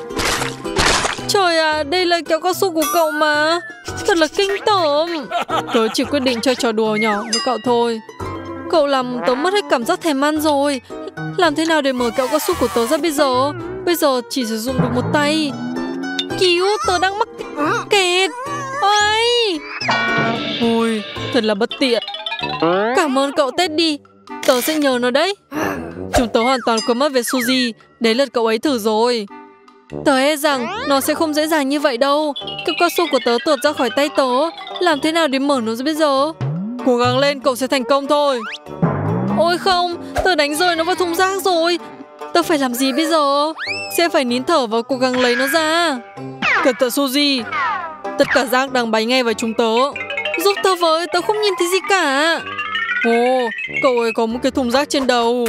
Trời ạ, đây là kẹo cao su của cậu mà. Thật là kinh tởm. Tớ chỉ quyết định chơi trò đùa nhỏ với cậu thôi. Cậu làm tớ mất hết cảm giác thèm ăn rồi. Làm thế nào để mở kẹo cao su của tớ ra bây giờ? Bây giờ chỉ sử dụng được một tay. Cứu, tớ đang mắc kẹt. Ôi, ôi, thật là bất tiện. Cảm ơn cậu Teddy. Tớ sẽ nhờ nó đấy. Chúng tớ hoàn toàn quên mất về Suzy. Đến lượt cậu ấy thử rồi. Tớ e rằng nó sẽ không dễ dàng như vậy đâu. Kẹo cao su của tớ tuột ra khỏi tay tớ. Làm thế nào để mở nó ra bây giờ? Cố gắng lên, cậu sẽ thành công thôi. Ôi không, tớ đánh rơi nó vào thùng rác rồi. Tớ phải làm gì bây giờ? Sẽ phải nín thở và cố gắng lấy nó ra. Cẩn thận Suzy. Tất cả rác đang bay ngay vào chúng tớ. Giúp tớ với, tớ không nhìn thấy gì cả. Ồ, cậu ấy có một cái thùng rác trên đầu.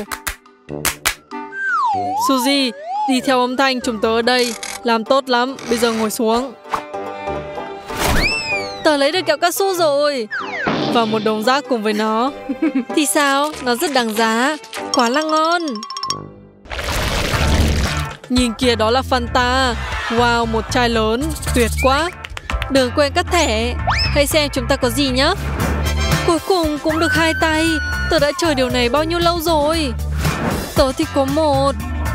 Suzy, đi theo âm thanh, chúng tớ ở đây. Làm tốt lắm, bây giờ ngồi xuống. Tớ lấy được kẹo cao su rồi. Và một đống rác cùng với nó. Thì sao? Nó rất đáng giá. Quá là ngon. Nhìn kìa, đó là Fanta. Wow, một chai lớn. Tuyệt quá. Đừng quên cắt thẻ. Hãy xem chúng ta có gì nhé. Cuối cùng cũng được 2 tay. Tớ đã chờ điều này bao nhiêu lâu rồi. Tớ thì có 1.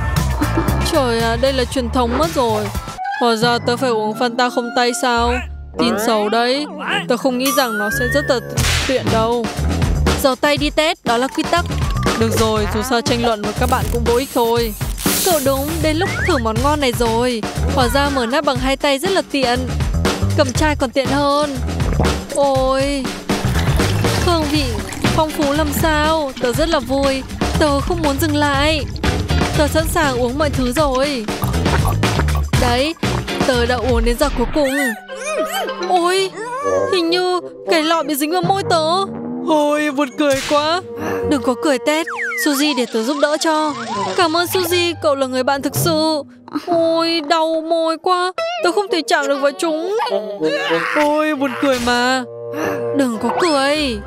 Trời ạ, đây là truyền thống mất rồi. Hóa ra tớ phải uống Fanta không tay sao? Tin xấu đấy. Tớ không nghĩ rằng nó sẽ rất là tiện đâu. Giở tay đi Ted, đó là quy tắc. Được rồi, dù sao tranh luận với các bạn cũng vô ích thôi. Cậu đúng, đến lúc thử món ngon này rồi. Hóa ra mở nắp bằng 2 tay rất là tiện. Cầm chai còn tiện hơn. Ôi, hương vị phong phú làm sao. Tớ rất là vui. Tớ không muốn dừng lại. Tớ sẵn sàng uống mọi thứ rồi. Đấy, tớ đã uống đến giọt cuối cùng. Ôi, hình như cái lọ bị dính vào môi tớ. Ôi, buồn cười quá. Đừng có cười Ted. Suzy để tớ giúp đỡ cho. Cảm ơn Suzy, cậu là người bạn thực sự. Ôi, đau môi quá. Tớ không thể chạm được vào chúng. Ôi, buồn cười mà. Đừng có cười.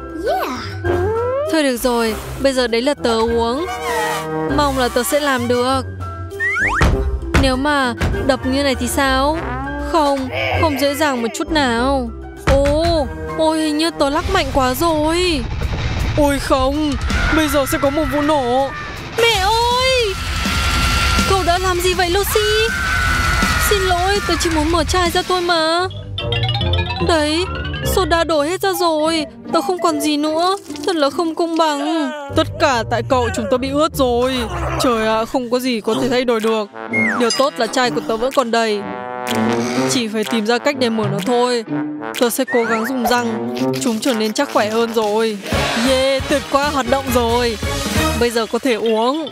Thôi được rồi, bây giờ đấy là tớ uống. Mong là tớ sẽ làm được. Nếu mà đập như này thì sao? Không, không dễ dàng một chút nào. Ồ, ôi hình như tớ lắc mạnh quá rồi. Ôi không, bây giờ sẽ có một vụ nổ. Mẹ ơi! Cậu đã làm gì vậy Lucy? Xin lỗi, tớ chỉ muốn mở chai ra thôi mà. Đấy, soda đổ hết ra rồi. Tớ không còn gì nữa. Thật là không công bằng. Tất cả tại cậu, chúng tớ bị ướt rồi. Trời ạ, không có gì có thể thay đổi được. Điều tốt là chai của tớ vẫn còn đầy. Chỉ phải tìm ra cách để mở nó thôi. Tớ sẽ cố gắng dùng răng. Chúng trở nên chắc khỏe hơn rồi. Yeah, tuyệt quá, hoạt động rồi. Bây giờ có thể uống.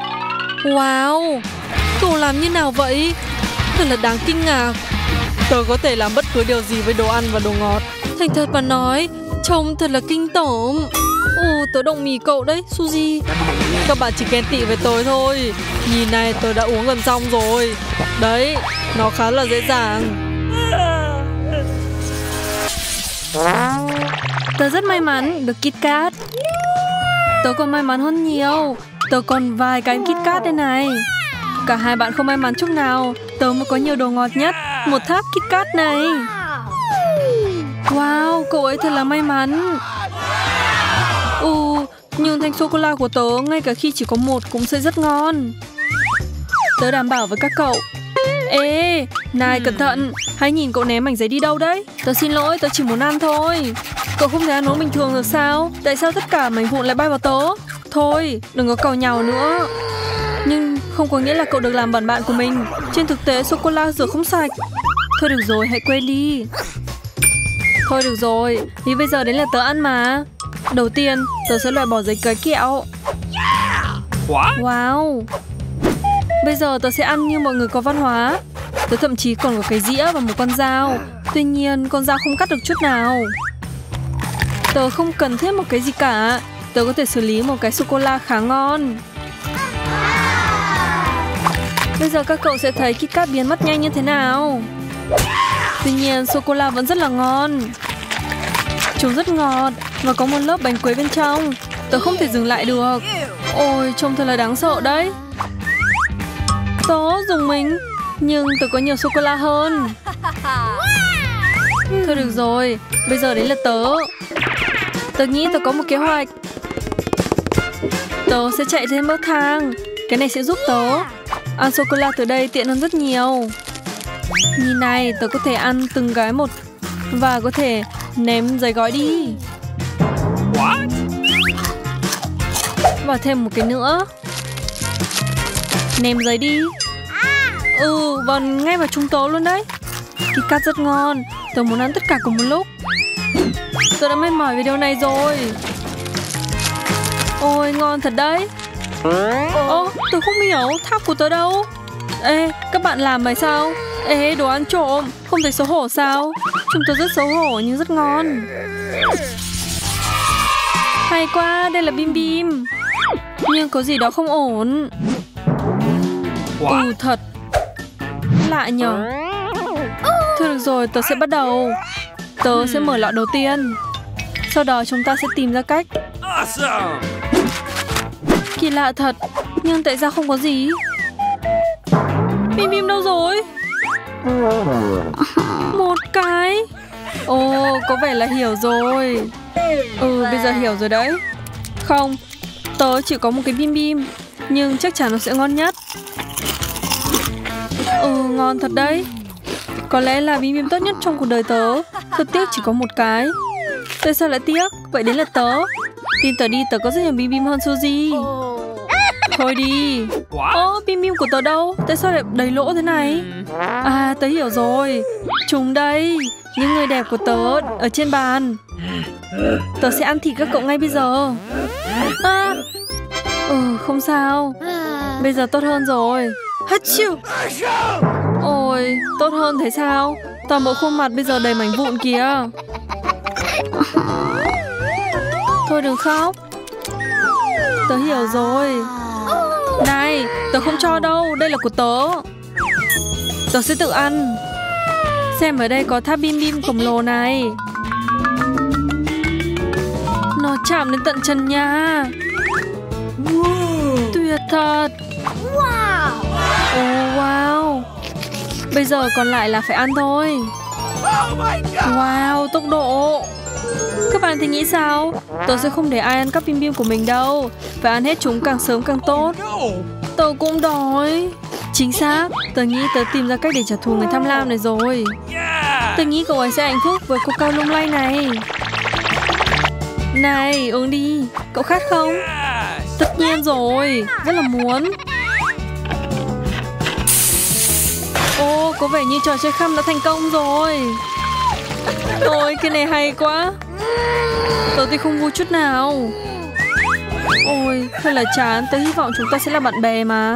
Wow, cậu làm như nào vậy? Thật là đáng kinh ngạc. Tớ có thể làm bất cứ điều gì với đồ ăn và đồ ngọt. Thành thật mà nói, trông thật là kinh tởm. Ồ, tớ đồng ý cậu đấy, Suzy. Các bạn chỉ ghen tị với tớ thôi. Nhìn này, tớ đã uống gần xong rồi. Đấy, nó khá là dễ dàng. Tớ rất may mắn được KitKat. Tớ còn may mắn hơn nhiều. Tớ còn vài cái KitKat đây này. Cả hai bạn không may mắn chút nào. tớ mới có nhiều đồ ngọt nhất. Một tháp KitKat này. Wow, cậu ấy thật là may mắn. Nhưng thanh sô-cô-la của tớ ngay cả khi chỉ có một cũng sẽ rất ngon. Tớ đảm bảo với các cậu. Ê, này cẩn thận. Hãy nhìn cậu ném mảnh giấy đi đâu đấy. Tớ xin lỗi, tớ chỉ muốn ăn thôi. Cậu không thể ăn uống bình thường được sao? Tại sao tất cả mảnh vụn lại bay vào tớ? Thôi, đừng có càu nhàu nữa. Nhưng không có nghĩa là cậu được làm bẩn bạn của mình. Trên thực tế sô-cô-la rửa không sạch. Thôi được rồi, hãy quên đi. Thôi được rồi, vì bây giờ đến là tớ ăn mà. Đầu tiên, tớ sẽ loại bỏ giấy cấy kẹo. Wow. Bây giờ tớ sẽ ăn như mọi người có văn hóa. Tớ thậm chí còn có cái dĩa và một con dao. Tuy nhiên, con dao không cắt được chút nào. Tớ không cần thiết một cái gì cả. Tớ có thể xử lý một cái sô-cô-la khá ngon. Bây giờ các cậu sẽ thấy KitKat biến mất nhanh như thế nào. Tuy nhiên, sô-cô-la vẫn rất là ngon. Chúng rất ngọt và có một lớp bánh quấy bên trong. Tớ không thể dừng lại được. Ôi, trông thật là đáng sợ đấy. Tớ dùng mình, nhưng tớ có nhiều sô-cô-la hơn. Thôi được rồi, bây giờ đến là tớ. Tớ nghĩ tớ có một kế hoạch. Tớ sẽ chạy lên bậc thang. Cái này sẽ giúp tớ ăn sô-cô-la từ đây tiện hơn rất nhiều. Nhìn này, tớ có thể ăn từng cái một. Và có thể ném giấy gói đi. Và thêm một cái nữa. Ném giấy đi. Và ngay vào chúng tớ luôn đấy. KitKat rất ngon. Tớ muốn ăn tất cả cùng một lúc. Tớ đã mệt mỏi về điều này rồi. Ôi, ngon thật đấy. Tớ không hiểu tháp của tớ đâu. Ê, các bạn làm vậy sao? Ê, đồ ăn trộm. Không thấy xấu hổ sao? Chúng tớ rất xấu hổ nhưng rất ngon. Hay quá, đây là Bim Bim. Nhưng có gì đó không ổn. Thật. Lạ nhở. Thôi được rồi, tớ sẽ bắt đầu. Tớ sẽ mở lọ đầu tiên. Sau đó chúng ta sẽ tìm ra cách. Kỳ lạ thật. Nhưng tại sao không có gì? Bim Bim đâu rồi? Một cái. Có vẻ là hiểu rồi. Bây giờ hiểu rồi đấy. Không, tớ chỉ có một cái Bim Bim, nhưng chắc chắn nó sẽ ngon nhất. Ngon thật đấy. Có lẽ là Bim Bim tốt nhất trong cuộc đời tớ. Thật tiếc chỉ có một cái. Tại sao lại tiếc? Vậy đến là tớ. Tin tớ đi, tớ có rất nhiều Bim Bim hơn Suzy. Thôi đi. Bim Bim của tớ đâu? Tại sao lại đầy lỗ thế này? Tớ hiểu rồi. Chúng đây. Những người đẹp của tớ ở trên bàn. Tớ sẽ ăn thịt các cậu ngay bây giờ. Không sao. Bây giờ tốt hơn rồi. Hachiu. Ôi, tốt hơn thế sao? Toàn bộ khuôn mặt bây giờ đầy mảnh vụn kìa. Thôi đừng khóc. Tớ hiểu rồi. Này, tớ không cho đâu. Đây là của tớ. Tớ sẽ tự ăn. Xem ở đây có tháp Bim Bim khổng lồ này. Nó chạm đến tận chân nha. Tuyệt thật. Wow. Bây giờ còn lại là phải ăn thôi. Wow, tốc độ. Các bạn thì nghĩ sao? Tớ sẽ không để ai ăn các Bim Bim của mình đâu. Phải ăn hết chúng càng sớm càng tốt. Tớ cũng đói. Chính xác. Tớ nghĩ tớ tìm ra cách để trả thù người tham lam này rồi. Tớ nghĩ cậu ấy sẽ hạnh phúc với coca lung lay này. Này, uống đi. Cậu khát không? Tất nhiên rồi. Rất là muốn. Có vẻ như trò chơi khăm đã thành công rồi. Ôi, cái này hay quá. Tớ thì không vui chút nào. Ôi, thật là chán. Tớ hy vọng chúng ta sẽ là bạn bè mà.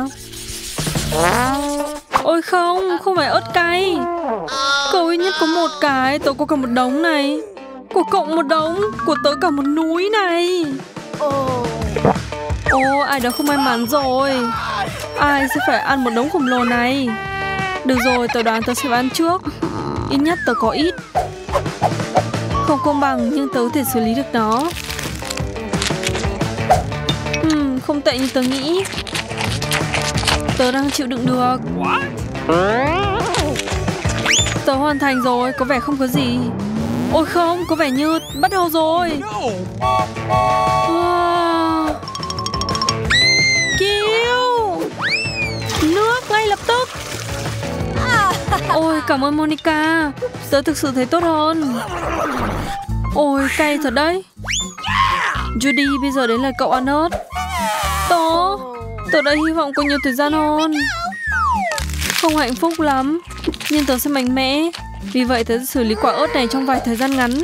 Ôi không phải ớt cay. Cậu ít nhất có một cái. Tớ có cả một đống này. Của cậu một đống. Của tớ cả một núi này. Ai đó không may mắn rồi. Ai sẽ phải ăn một đống khổng lồ này. Được rồi, tớ đoán tớ sẽ ăn trước. Ít nhất tớ có ít. Không công bằng nhưng tớ có thể xử lý được nó. Không tệ như tớ nghĩ. Tớ đang chịu đựng được. Tớ hoàn thành rồi, có vẻ không có gì. Ôi không, có vẻ như bắt đầu rồi. Wow. Cứu! Nước ngay lập tức. Ôi cảm ơn Monica, tớ thực sự thấy tốt hơn. Ôi cay thật đấy. Judy, bây giờ đến là cậu ăn ớt. Tớ đã hy vọng có nhiều thời gian hơn. Không hạnh phúc lắm, nhưng tớ sẽ mạnh mẽ. Vì vậy tớ sẽ xử lý quả ớt này trong vài thời gian ngắn.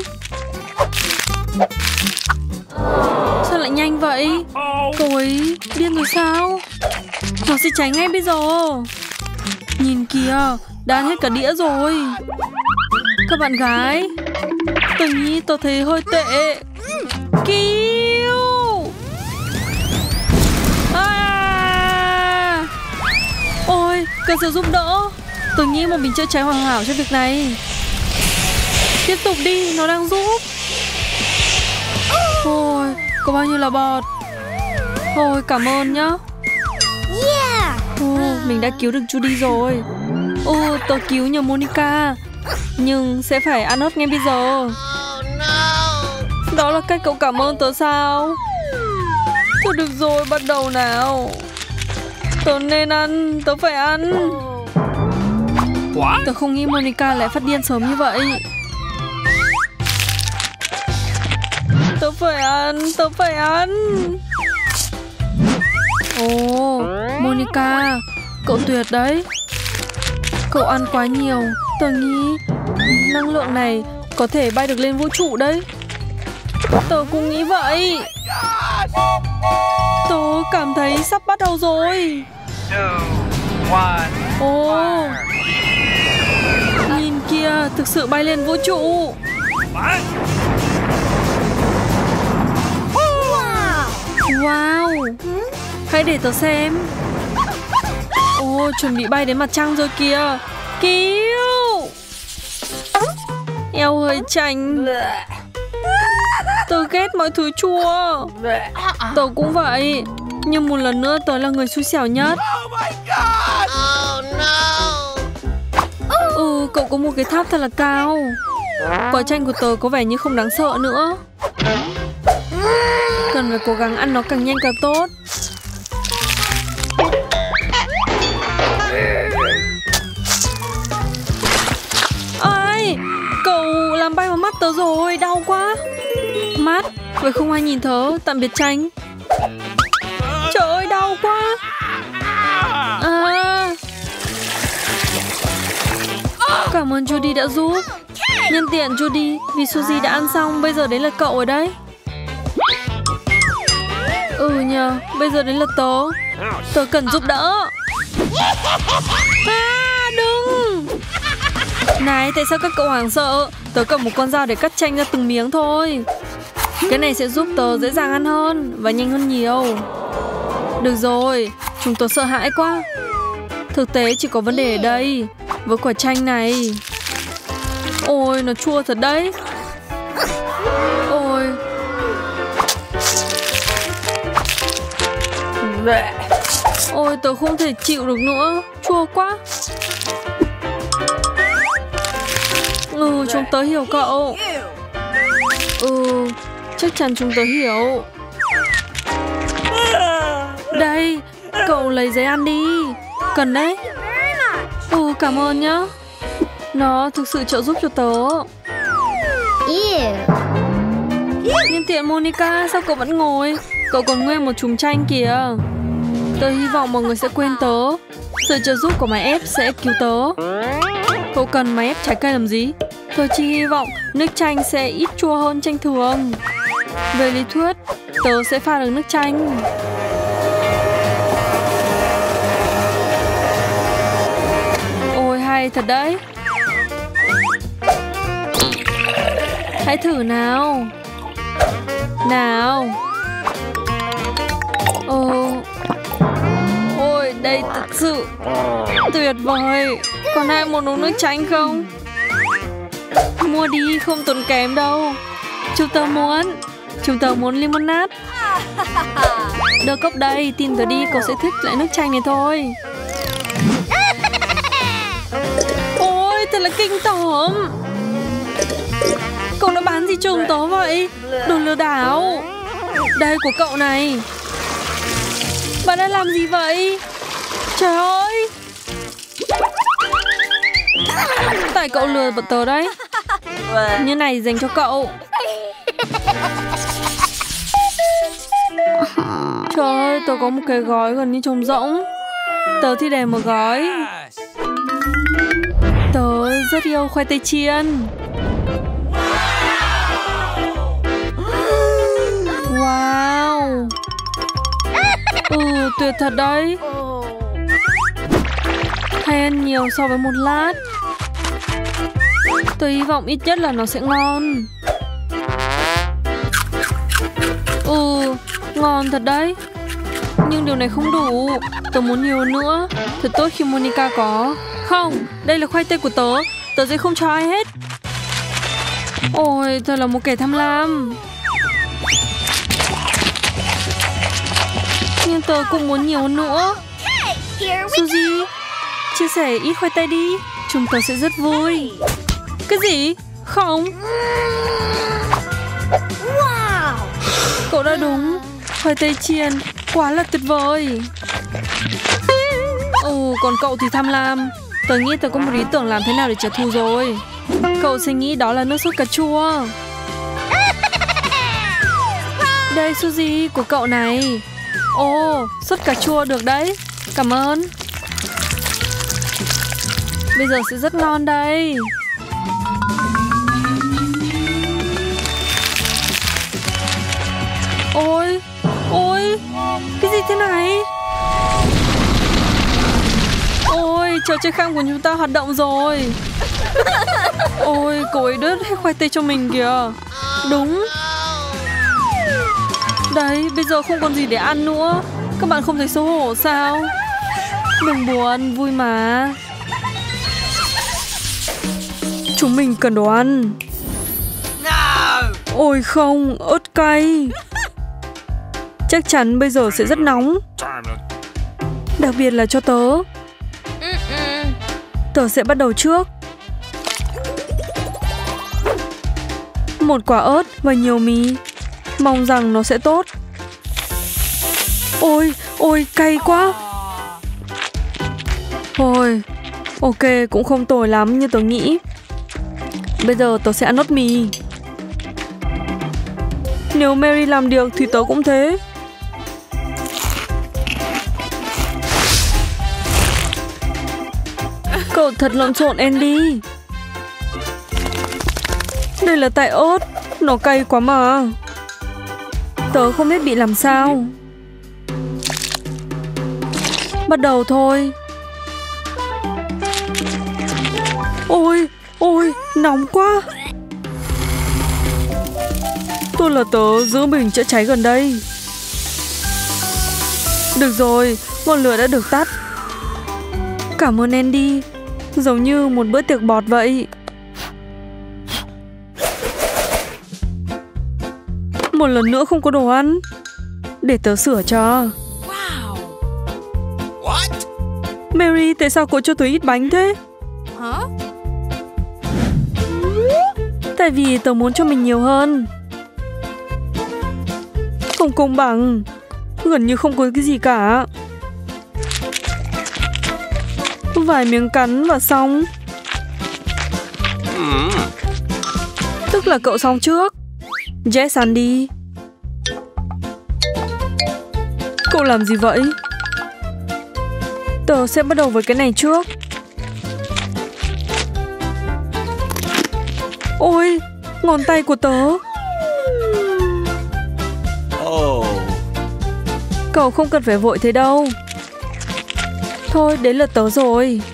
Sao lại nhanh vậy? Cậu ấy điên rồi sao? Nó sẽ cháy ngay bây giờ. Nhìn kìa, đã ăn hết cả đĩa rồi. Các bạn gái, tớ nghĩ tớ thấy hơi tệ. Cứu! Ôi, cần sự giúp đỡ. Tôi nghĩ một bình chữa cháy hoàn hảo cho việc này. Tiếp tục đi, nó đang giúp. Ôi, có bao nhiêu là bọt. Ôi, cảm ơn nhá. Mình đã cứu được Judy rồi. Tớ cứu nhờ Monica. Nhưng sẽ phải ăn ớt ngay bây giờ. Đó là cách cậu cảm ơn tớ sao? Thôi được rồi, bắt đầu nào. Tớ nên ăn, tớ phải ăn. Tớ không nghĩ Monica lại phát điên sớm như vậy. Tớ phải ăn. Ồ, Monica, cậu tuyệt đấy. Cậu ăn quá nhiều. Tớ nghĩ năng lượng này có thể bay được lên vũ trụ đấy. Tớ cũng nghĩ vậy. Tớ cảm thấy sắp bắt đầu rồi. Ồ, nhìn kìa, thực sự bay lên vũ trụ. Wow, hãy để tớ xem. Ồ, chuẩn bị bay đến mặt trăng rồi kìa. Cứu! Eo hơi chanh. Tớ ghét mọi thứ chua. Tớ cũng vậy. Nhưng một lần nữa tớ là người xui xẻo nhất. Cậu có một cái tháp thật là cao. Quả chanh của tớ có vẻ như không đáng sợ nữa. Cần phải cố gắng ăn nó càng nhanh càng tốt. Ai, cậu làm bay vào mắt tớ rồi, đau quá. Mắt, vậy không ai nhìn tớ. Tạm biệt chanh. Trời ơi, đau quá. Cảm ơn Judy đã giúp. Nhân tiện Judy, vì Suzy đã ăn xong, bây giờ đến lượt cậu ở đấy. Nhờ, bây giờ đến lượt tớ. Tớ cần giúp đỡ. Đừng. Này, tại sao các cậu hoảng sợ? Tớ cầm một con dao để cắt chanh ra từng miếng thôi. Cái này sẽ giúp tớ dễ dàng ăn hơn và nhanh hơn nhiều. Được rồi, chúng tớ sợ hãi quá. Thực tế chỉ có vấn đề ở đây, với quả chanh này. Ôi, nó chua thật đấy. Ôi. Ôi, tớ không thể chịu được nữa. Chua quá. Chúng tớ hiểu cậu. Chắc chắn chúng tớ hiểu. Đây, cậu lấy giấy ăn đi. Cần đấy. Cảm ơn nhá. Nó thực sự trợ giúp cho tớ. Nhân tiện Monica, sao cậu vẫn ngồi? Cậu còn nguyên một chùm chanh kìa. Tớ hy vọng mọi người sẽ quên tớ. Sự trợ giúp của máy ép sẽ cứu tớ. Cậu cần máy ép trái cây làm gì? Tôi chỉ hy vọng nước chanh sẽ ít chua hơn chanh thường. Về lý thuyết, tớ sẽ pha được nước chanh. Ôi hay thật đấy. Hãy thử nào. Nào. Ôi, đây thật sự tuyệt vời. Còn ai muốn uống nước chanh không? Mua đi, không tốn kém đâu. Chúng tớ muốn lemonade. Đưa cốc đây, tin tớ đi, cậu sẽ thích lại nước chanh này thôi. là kinh tởm. Cậu đã bán gì cho chúng tớ vậy? Đồ lừa đảo. Đây của cậu này. Bạn đã làm gì vậy? Trời ơi. Tại cậu lừa bọn tớ đấy. Như này dành cho cậu. Trời ơi, tớ có một cái gói gần như trống rỗng. Tớ thì để một gói. Tớ rất yêu khoai tây chiên. Wow. Tuyệt thật đấy. Hay ăn nhiều so với một lát. Tôi hy vọng ít nhất là nó sẽ ngon. Ngon thật đấy. Nhưng điều này không đủ. Tớ muốn nhiều nữa. Thật tốt khi Monica có. Không, đây là khoai tây của tớ. Tớ sẽ không cho ai hết. Ôi, thật là một kẻ tham lam. Nhưng tớ cũng muốn nhiều nữa. Suzy, chia sẻ ít khoai tây đi. Chúng tớ sẽ rất vui. Cái gì? Không. Cậu đã đúng. Khoai tây chiên quá là tuyệt vời. Còn cậu thì tham lam. Tớ nghĩ tớ có một ý tưởng làm thế nào để trả thù rồi. Cậu sẽ nghĩ đó là nước sốt cà chua. Đây Suzy, của cậu này. Sốt cà chua được đấy. Cảm ơn. Bây giờ sẽ rất ngon đây. Ôi, cái gì thế này? Ôi, trò chơi khăm của chúng ta hoạt động rồi. Ôi, cô ấy đứt hết khoai tây cho mình kìa. Đúng. Đấy, bây giờ không còn gì để ăn nữa. Các bạn không thấy xấu hổ sao? Đừng buồn, vui mà. Chúng mình cần đồ ăn. Ôi không, ớt cay. Chắc chắn bây giờ sẽ rất nóng. Đặc biệt là cho tớ. Tớ sẽ bắt đầu trước. Một quả ớt và nhiều mì. Mong rằng nó sẽ tốt. Ôi, cay quá. Thôi, ok, cũng không tồi lắm như tớ nghĩ. Bây giờ tớ sẽ ăn nốt mì. Nếu Mary làm được thì tớ cũng thế. Cậu thật lộn xộn Andy. Đây là tại ớt. Nó cay quá mà. Tớ không biết bị làm sao. Bắt đầu thôi. Ôi, nóng quá. Tôi là tớ giữ bình chữa cháy gần đây. Được rồi, ngọn lửa đã được tắt. Cảm ơn Andy. Giống như một bữa tiệc bọt vậy. Một lần nữa không có đồ ăn. Để tớ sửa cho. Mary, tại sao cô cho tớ ít bánh thế? Tại vì tớ muốn cho mình nhiều hơn. Không công bằng. Gần như không có cái gì cả. Vài miếng cắn và xong. Tức là cậu xong trước. Yes, Andy. Cậu làm gì vậy? Tớ sẽ bắt đầu với cái này trước. Ôi, ngón tay của tớ. Cậu không cần phải vội thế đâu. Thôi, đến lượt tớ rồi.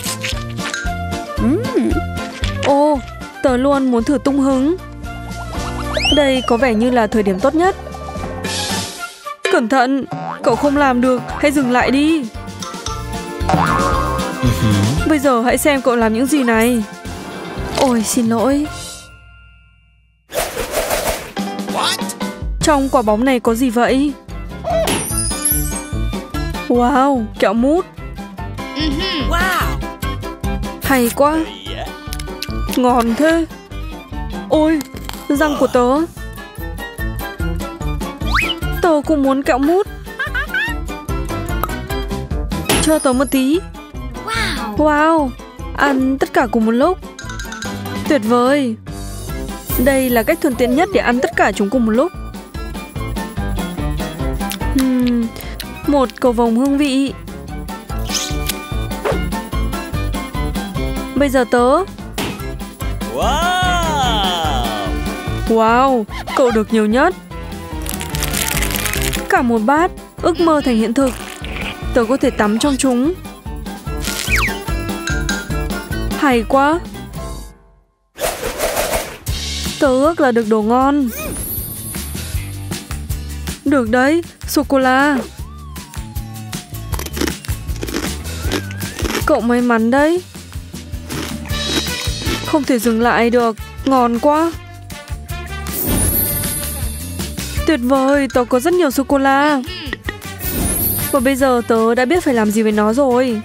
Tớ luôn muốn thử tung hứng. Đây có vẻ như là thời điểm tốt nhất. Cẩn thận, cậu không làm được, hãy dừng lại đi. Bây giờ hãy xem cậu làm những gì này. Ôi, xin lỗi. Trong quả bóng này có gì vậy? Wow, kẹo mút. Hay quá. Ngon thế. Ôi, răng của tớ. Tớ cũng muốn kẹo mút. Cho tớ một tí. Wow, ăn tất cả cùng một lúc. Tuyệt vời. Đây là cách thuận tiện nhất để ăn tất cả chúng cùng một lúc. Một cầu vồng hương vị. Bây giờ tớ. Wow, cậu được nhiều nhất. Cả một bát, ước mơ thành hiện thực. Tớ có thể tắm trong chúng. Hay quá. Tớ ước là được đồ ngon. Được đấy, sô-cô-la. Cậu may mắn đấy. Không thể dừng lại được. Ngon quá. Tuyệt vời, tớ có rất nhiều sô-cô-la. Và bây giờ tớ đã biết phải làm gì với nó rồi.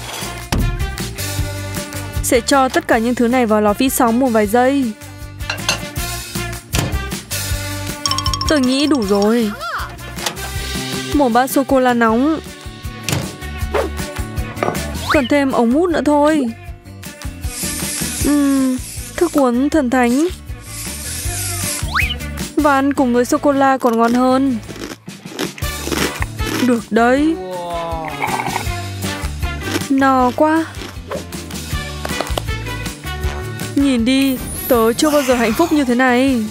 Sẽ cho tất cả những thứ này vào lò vi sóng một vài giây. Tôi nghĩ đủ rồi. Một bát sô-cô-la nóng. Cần thêm ống hút nữa thôi. Thức uống thần thánh. Và ăn cùng với sô-cô-la còn ngon hơn. Được đấy. No quá. Nhìn đi, tớ chưa bao giờ hạnh phúc như thế này.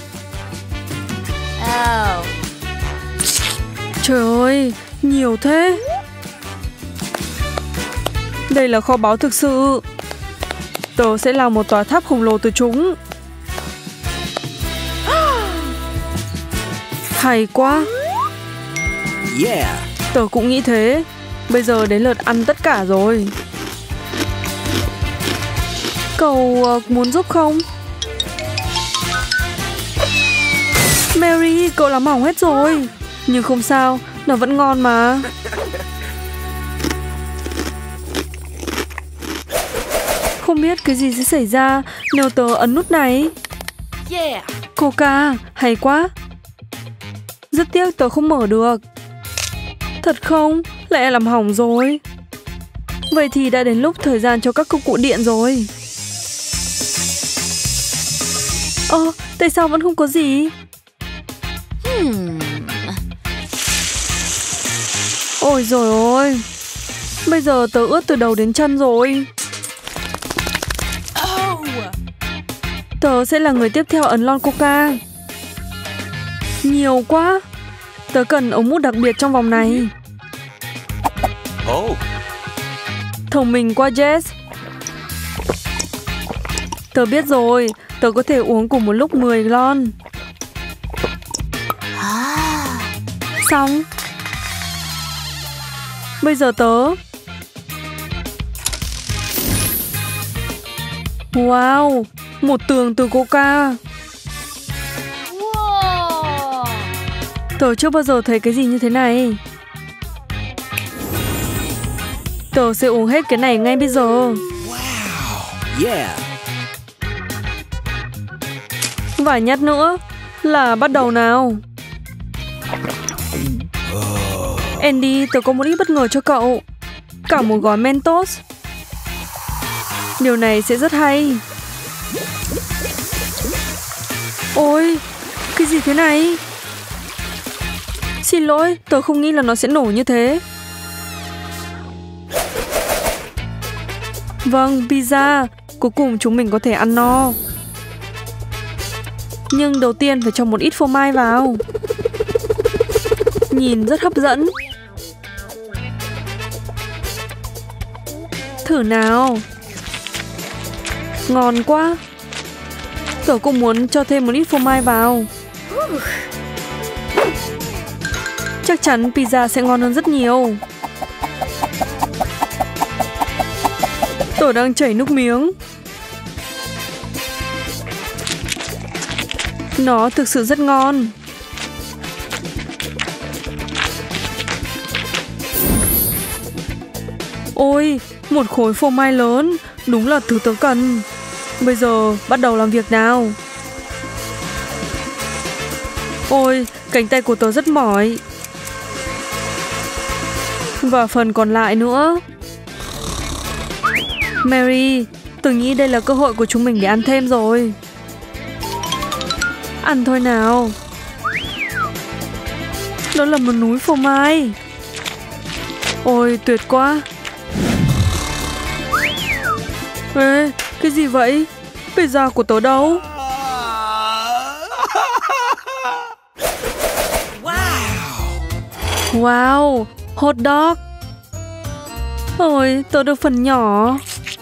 Trời ơi, nhiều thế. Đây là kho báu thực sự. Tớ sẽ làm một tòa tháp khổng lồ từ chúng. Hay quá. Tớ cũng nghĩ thế. Bây giờ đến lượt ăn tất cả rồi. Cậu muốn giúp không? Mary, cậu làm hỏng hết rồi. Nhưng không sao, nó vẫn ngon mà. Không biết cái gì sẽ xảy ra nếu tớ ấn nút này. Coca, hay quá. Rất tiếc tớ không mở được. Thật không? Lại làm hỏng rồi. Vậy thì đã đến lúc thời gian cho các công cụ điện rồi. Tại sao vẫn không có gì? Ôi dồi ôi. Bây giờ tớ ướt từ đầu đến chân rồi. Tớ sẽ là người tiếp theo ấn lon Coca. Nhiều quá. Tớ cần ống mút đặc biệt trong vòng này. Thông minh quá Jess. Tớ biết rồi. Tớ có thể uống cùng một lúc 10 lon. Xong. Bây giờ tớ. Wow, một tường từ Coca. Tớ chưa bao giờ thấy cái gì như thế này. Tớ sẽ uống hết cái này ngay bây giờ. Vài nhát nữa là bắt đầu nào. Andy, tớ có một ít bất ngờ cho cậu. Cả một gói Mentos. Điều này sẽ rất hay. Ôi, cái gì thế này? Xin lỗi, tớ không nghĩ là nó sẽ nổ như thế. Vâng, pizza. Cuối cùng chúng mình có thể ăn no. Nhưng đầu tiên phải cho một ít phô mai vào. Nhìn rất hấp dẫn. Thử nào. Ngon quá. Tớ cũng muốn cho thêm một ít phô mai vào. Chắc chắn pizza sẽ ngon hơn rất nhiều. Tớ đang chảy nước miếng. Nó thực sự rất ngon. Ôi, một khối phô mai lớn. Đúng là thứ tớ cần. Bây giờ bắt đầu làm việc nào. Ôi, cánh tay của tớ rất mỏi. Và phần còn lại nữa. Mary, tớ nghĩ đây là cơ hội của chúng mình để ăn thêm rồi. Ăn thôi nào. Đó là một núi phô mai. Ôi, tuyệt quá. Ê, cái gì vậy? Pizza của tớ đâu? Wow, hot dog. Ôi, tớ được phần nhỏ.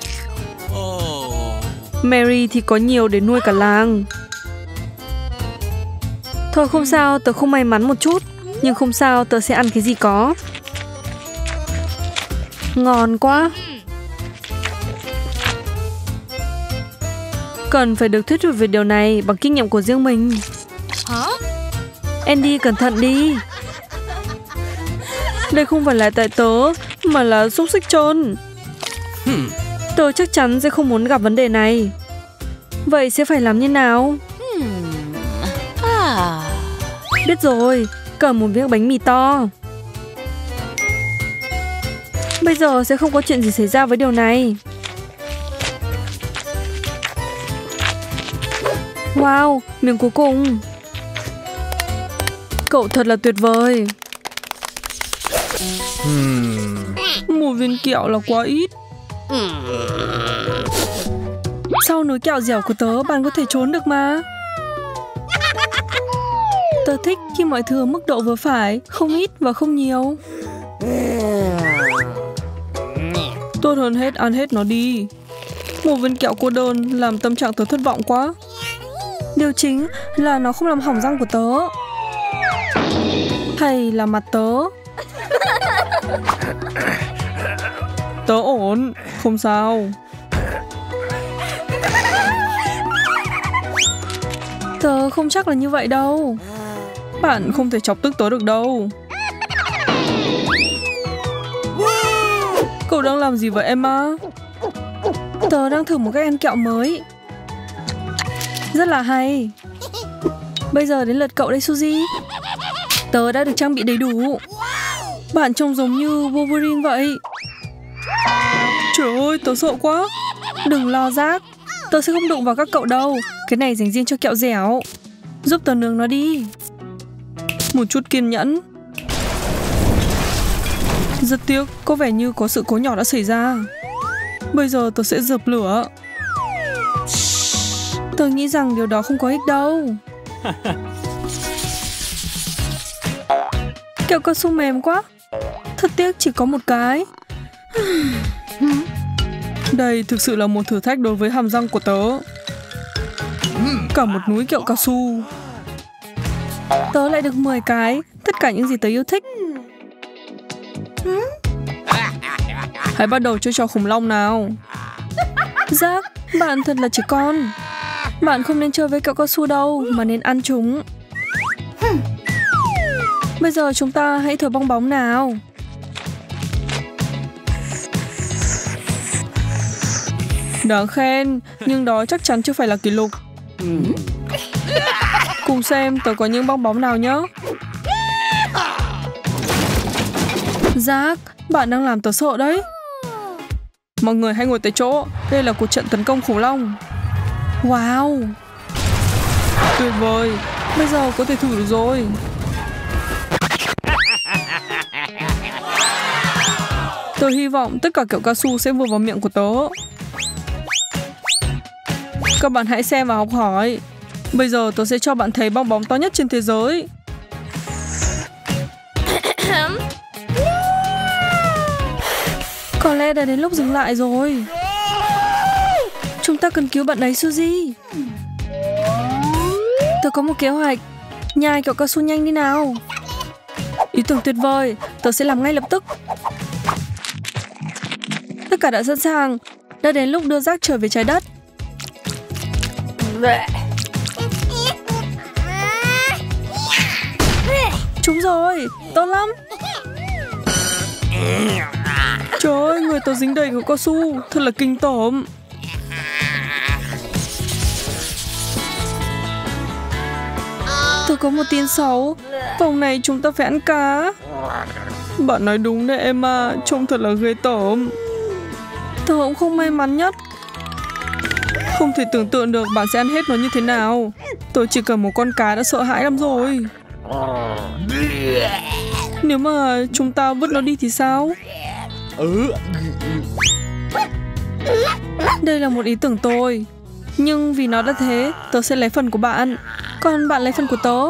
Mary thì có nhiều để nuôi cả làng. Thôi không sao, tớ không may mắn một chút. Nhưng không sao, tớ sẽ ăn cái gì có. Ngon quá. Cần phải được thuyết phục về điều này bằng kinh nghiệm của riêng mình. Andy, cẩn thận đi. Đây không phải là tại tớ, mà là xúc xích trơn. Tớ chắc chắn sẽ không muốn gặp vấn đề này. Vậy sẽ phải làm như nào? Biết rồi, cầm một miếng bánh mì to. Bây giờ sẽ không có chuyện gì xảy ra với điều này. Wow, miếng cuối cùng. Cậu thật là tuyệt vời. Một viên kẹo là quá ít. Sau núi kẹo dẻo của tớ, bạn có thể trốn được mà. Tớ thích khi mọi thứ ở mức độ vừa phải, không ít và không nhiều. Tốt hơn hết ăn hết nó đi. Một viên kẹo cô đơn làm tâm trạng tớ thất vọng quá. Điều chính là nó không làm hỏng răng của tớ. Hay là mặt tớ. Tớ ổn, không sao. Tớ không chắc là như vậy đâu. Bạn không thể chọc tức tớ được đâu. Cậu đang làm gì vậy Emma? Tớ đang thử một cách ăn kẹo mới. Rất là hay. Bây giờ đến lượt cậu đây Suzy. Tớ đã được trang bị đầy đủ. Bạn trông giống như Wolverine vậy. Trời ơi, tớ sợ quá. Đừng lo Jack. Tớ sẽ không đụng vào các cậu đâu. Cái này dành riêng cho kẹo dẻo. Giúp tớ nướng nó đi. Một chút kiên nhẫn. Rất tiếc, có vẻ như có sự cố nhỏ đã xảy ra. Bây giờ tớ sẽ dập lửa. Tớ nghĩ rằng điều đó không có ích đâu. Kẹo cao su mềm quá. Thật tiếc chỉ có một cái. Đây thực sự là một thử thách đối với hàm răng của tớ. Cả một núi kẹo cao su. Tớ lại được 10 cái. Tất cả những gì tớ yêu thích. Hãy bắt đầu chơi trò khủng long nào. Jack, bạn thật là trẻ con. Bạn không nên chơi với kẹo cao su đâu, mà nên ăn chúng. Bây giờ chúng ta hãy thổi bong bóng nào. Đáng khen, nhưng đó chắc chắn chưa phải là kỷ lục. Cùng xem tớ có những bong bóng nào nhé. Jack, bạn đang làm tớ sợ đấy. Mọi người hãy ngồi tại chỗ. Đây là cuộc trận tấn công khủng long. Wow, tuyệt vời. Bây giờ có thể thử được rồi. Tớ hy vọng tất cả kẹo cao su sẽ vừa vào miệng của tớ. Các bạn hãy xem và học hỏi. Bây giờ tớ sẽ cho bạn thấy bong bóng to nhất trên thế giới. Có lẽ đã đến lúc dừng lại rồi. Chúng ta cần cứu bạn ấy Suzy. Tớ có một kế hoạch. Nhai kẹo cao su nhanh đi nào. Ý tưởng tuyệt vời. Tớ sẽ làm ngay lập tức. Tất cả đã sẵn sàng. Đã đến lúc đưa Jack trở về trái đất. Trúng rồi. Tốt lắm. Trời ơi, người tớ dính đầy kẹo cao su. Thật là kinh tởm. có một tin xấu. Vòng này chúng ta phải ăn cá. Bạn nói đúng đấy Emma, trông thật là ghê tởm. Tớ cũng không may mắn nhất. Không thể tưởng tượng được bạn sẽ ăn hết nó như thế nào. Tôi chỉ cần một con cá đã sợ hãi lắm rồi. Nếu mà chúng ta vứt nó đi thì sao? Đây là một ý tưởng tôi. Nhưng vì nó đã thế, tớ sẽ lấy phần của bạn. Còn bạn lấy phần của tớ.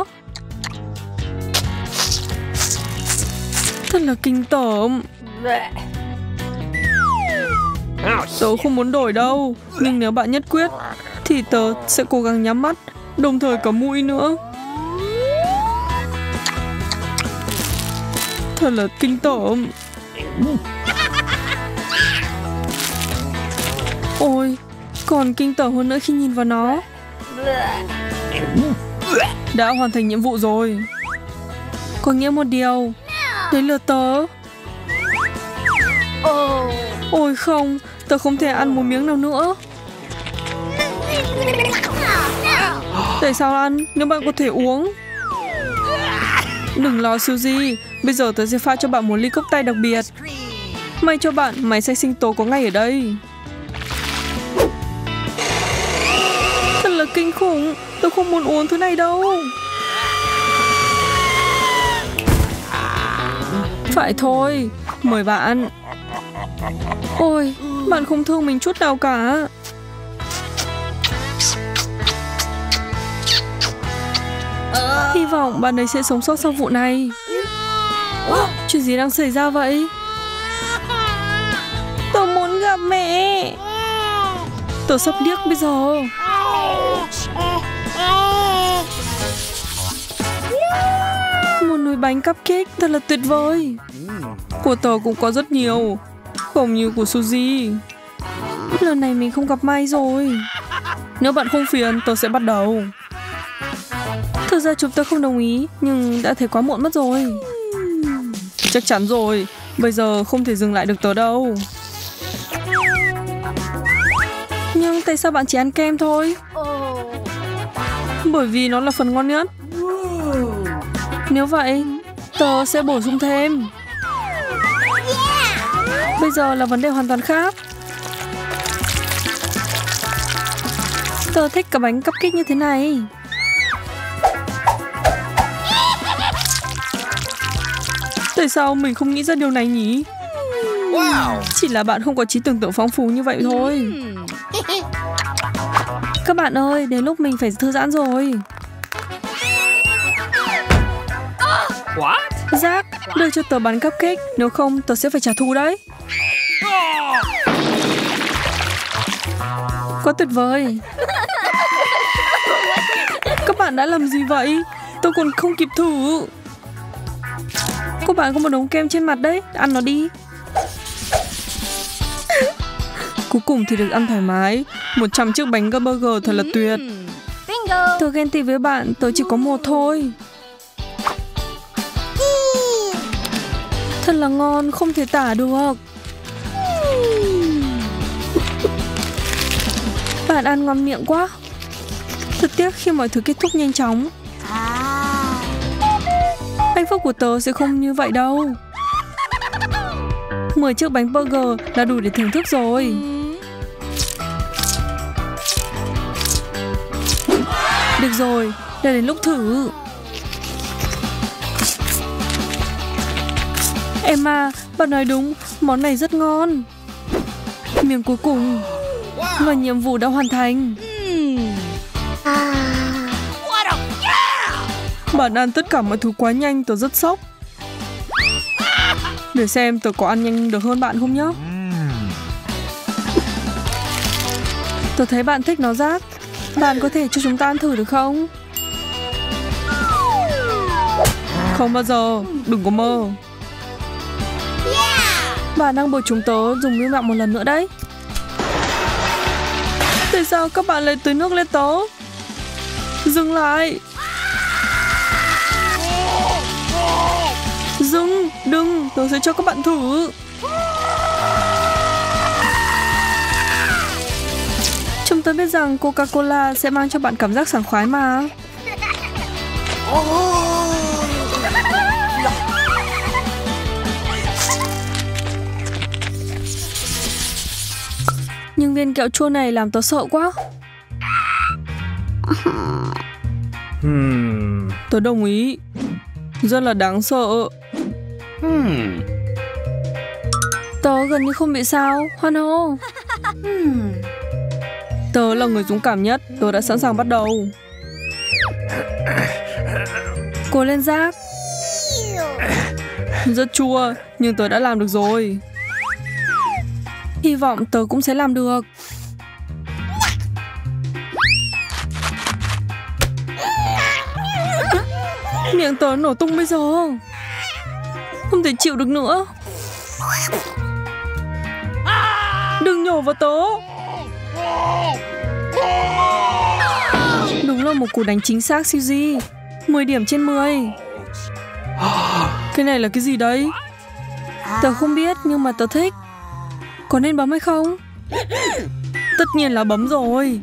Thật là kinh tởm. Tớ không muốn đổi đâu. Nhưng nếu bạn nhất quyết thì tớ sẽ cố gắng nhắm mắt, đồng thời cả mũi nữa. Thật là kinh tởm. Ôi, còn kinh tởm hơn nữa khi nhìn vào nó. Đã hoàn thành nhiệm vụ rồi. Có nghĩa một điều. Đấy là tớ. Ôi không, tớ không thể ăn một miếng nào nữa. Tại sao ăn nếu bạn có thể uống? Đừng lo Suzy, bây giờ tớ sẽ pha cho bạn một ly cốc tay đặc biệt. May cho bạn, máy xay sinh tố có ngay ở đây. Thật là kinh khủng, tớ không muốn uống thứ này đâu. Phải thôi, mời bạn. Ôi, bạn không thương mình chút nào cả. Hy vọng bạn ấy sẽ sống sót sau vụ này. Chuyện gì đang xảy ra vậy? Tớ muốn gặp mẹ. Tớ sắp điếc bây giờ. Một nồi bánh cupcake thật là tuyệt vời. Của tớ cũng có rất nhiều, không như của Suzy. Lần này mình không gặp may rồi. Nếu bạn không phiền, tớ sẽ bắt đầu. Thực ra chúng tôi không đồng ý, nhưng đã thấy quá muộn mất rồi. Chắc chắn rồi, bây giờ không thể dừng lại được tớ đâu. Nhưng tại sao bạn chỉ ăn kem thôi? Bởi vì nó là phần ngon nhất. Nếu vậy, tớ sẽ bổ sung thêm. Bây giờ là vấn đề hoàn toàn khác. Tớ thích cả bánh cupcake như thế này. Tại sao mình không nghĩ ra điều này nhỉ? Chỉ là bạn không có trí tưởng tượng phong phú như vậy thôi. Các bạn ơi, đến lúc mình phải thư giãn rồi. Jack, đưa cho tớ bánh cupcake, nếu không tớ sẽ phải trả thù đấy. Quá tuyệt vời. Các bạn đã làm gì vậy? Tôi còn không kịp thử. Các bạn có một đống kem trên mặt đấy, ăn nó đi. Cuối cùng thì được ăn thoải mái. 100 chiếc bánh burger thật là tuyệt. Tớ ghen tị với bạn, tớ chỉ có một thôi. Thật là ngon, không thể tả được. Bạn ăn ngon miệng quá. Thật tiếc khi mọi thứ kết thúc nhanh chóng. Hạnh phúc của tớ sẽ không như vậy đâu. 10 chiếc bánh burger là đủ để thưởng thức rồi. Được rồi, đã đến lúc thử. Emma, bạn nói đúng, món này rất ngon. Miếng cuối cùng và nhiệm vụ đã hoàn thành. Bạn ăn tất cả mọi thứ quá nhanh, tớ rất sốc. Để xem tớ có ăn nhanh được hơn bạn không nhá. Tớ thấy bạn thích nó Jack. Bạn có thể cho chúng ta ăn thử được không? Không bao giờ, đừng có mơ. Bạn đang buộc chúng tớ dùng nước nặng một lần nữa đấy. Tại sao các bạn lại tưới nước lên tớ? Dừng lại. Dừng, đừng, tớ sẽ cho các bạn thử. Chúng tôi biết rằng Coca-Cola sẽ mang cho bạn cảm giác sảng khoái mà. viên kẹo chua này làm tớ sợ quá. Tớ đồng ý. Rất là đáng sợ. Tớ gần như không bị sao. Hoan hô. Tớ là người dũng cảm nhất. Tớ đã sẵn sàng bắt đầu. Cố lên Jack. Rất chua, nhưng tớ đã làm được rồi. Hy vọng tớ cũng sẽ làm được. Miệng tớ nổ tung bây giờ. Không thể chịu được nữa. Đừng nhổ vào tớ. Đúng là một cú đánh chính xác siêu di. 10 điểm trên 10. Cái này là cái gì đấy? Tớ không biết nhưng mà tớ thích. Có nên bấm hay không? Tất nhiên là bấm rồi.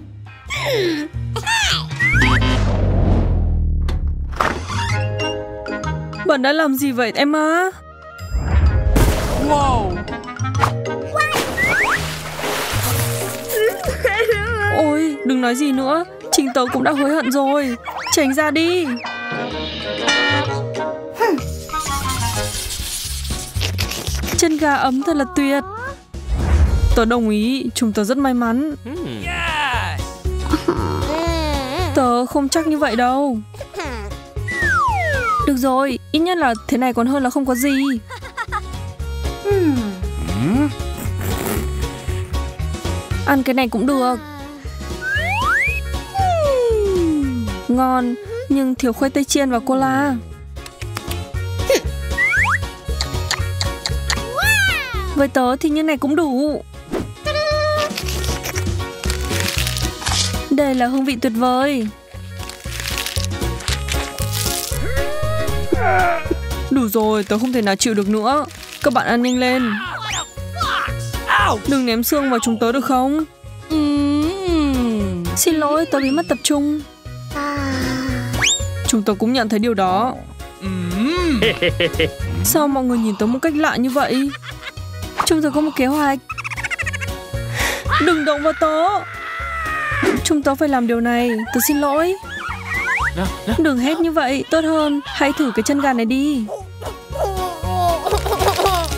Bạn đã làm gì vậy Emma? Wow. Ôi, đừng nói gì nữa. Chính tớ cũng đã hối hận rồi. Tránh ra đi. Chân gà ấm thật là tuyệt. Tớ đồng ý, chúng tớ rất may mắn. Tớ không chắc như vậy đâu. Được rồi, ít nhất là thế này còn hơn là không có gì. Ăn cái này cũng được. Ngon, nhưng thiếu khoai tây chiên và cola. Với tớ thì như này cũng đủ. Đây là hương vị tuyệt vời. Đủ rồi, tớ không thể nào chịu được nữa. Các bạn ăn nhanh lên. Đừng ném xương vào chúng tớ được không? Xin lỗi, tớ bị mất tập trung. Chúng tớ cũng nhận thấy điều đó. Sao mọi người nhìn tớ một cách lạ như vậy? Chúng tớ có một kế hoạch. Đừng động vào tớ. Chúng tớ phải làm điều này. Tớ xin lỗi. Đừng hét như vậy. Tốt hơn hãy thử cái chân gà này đi.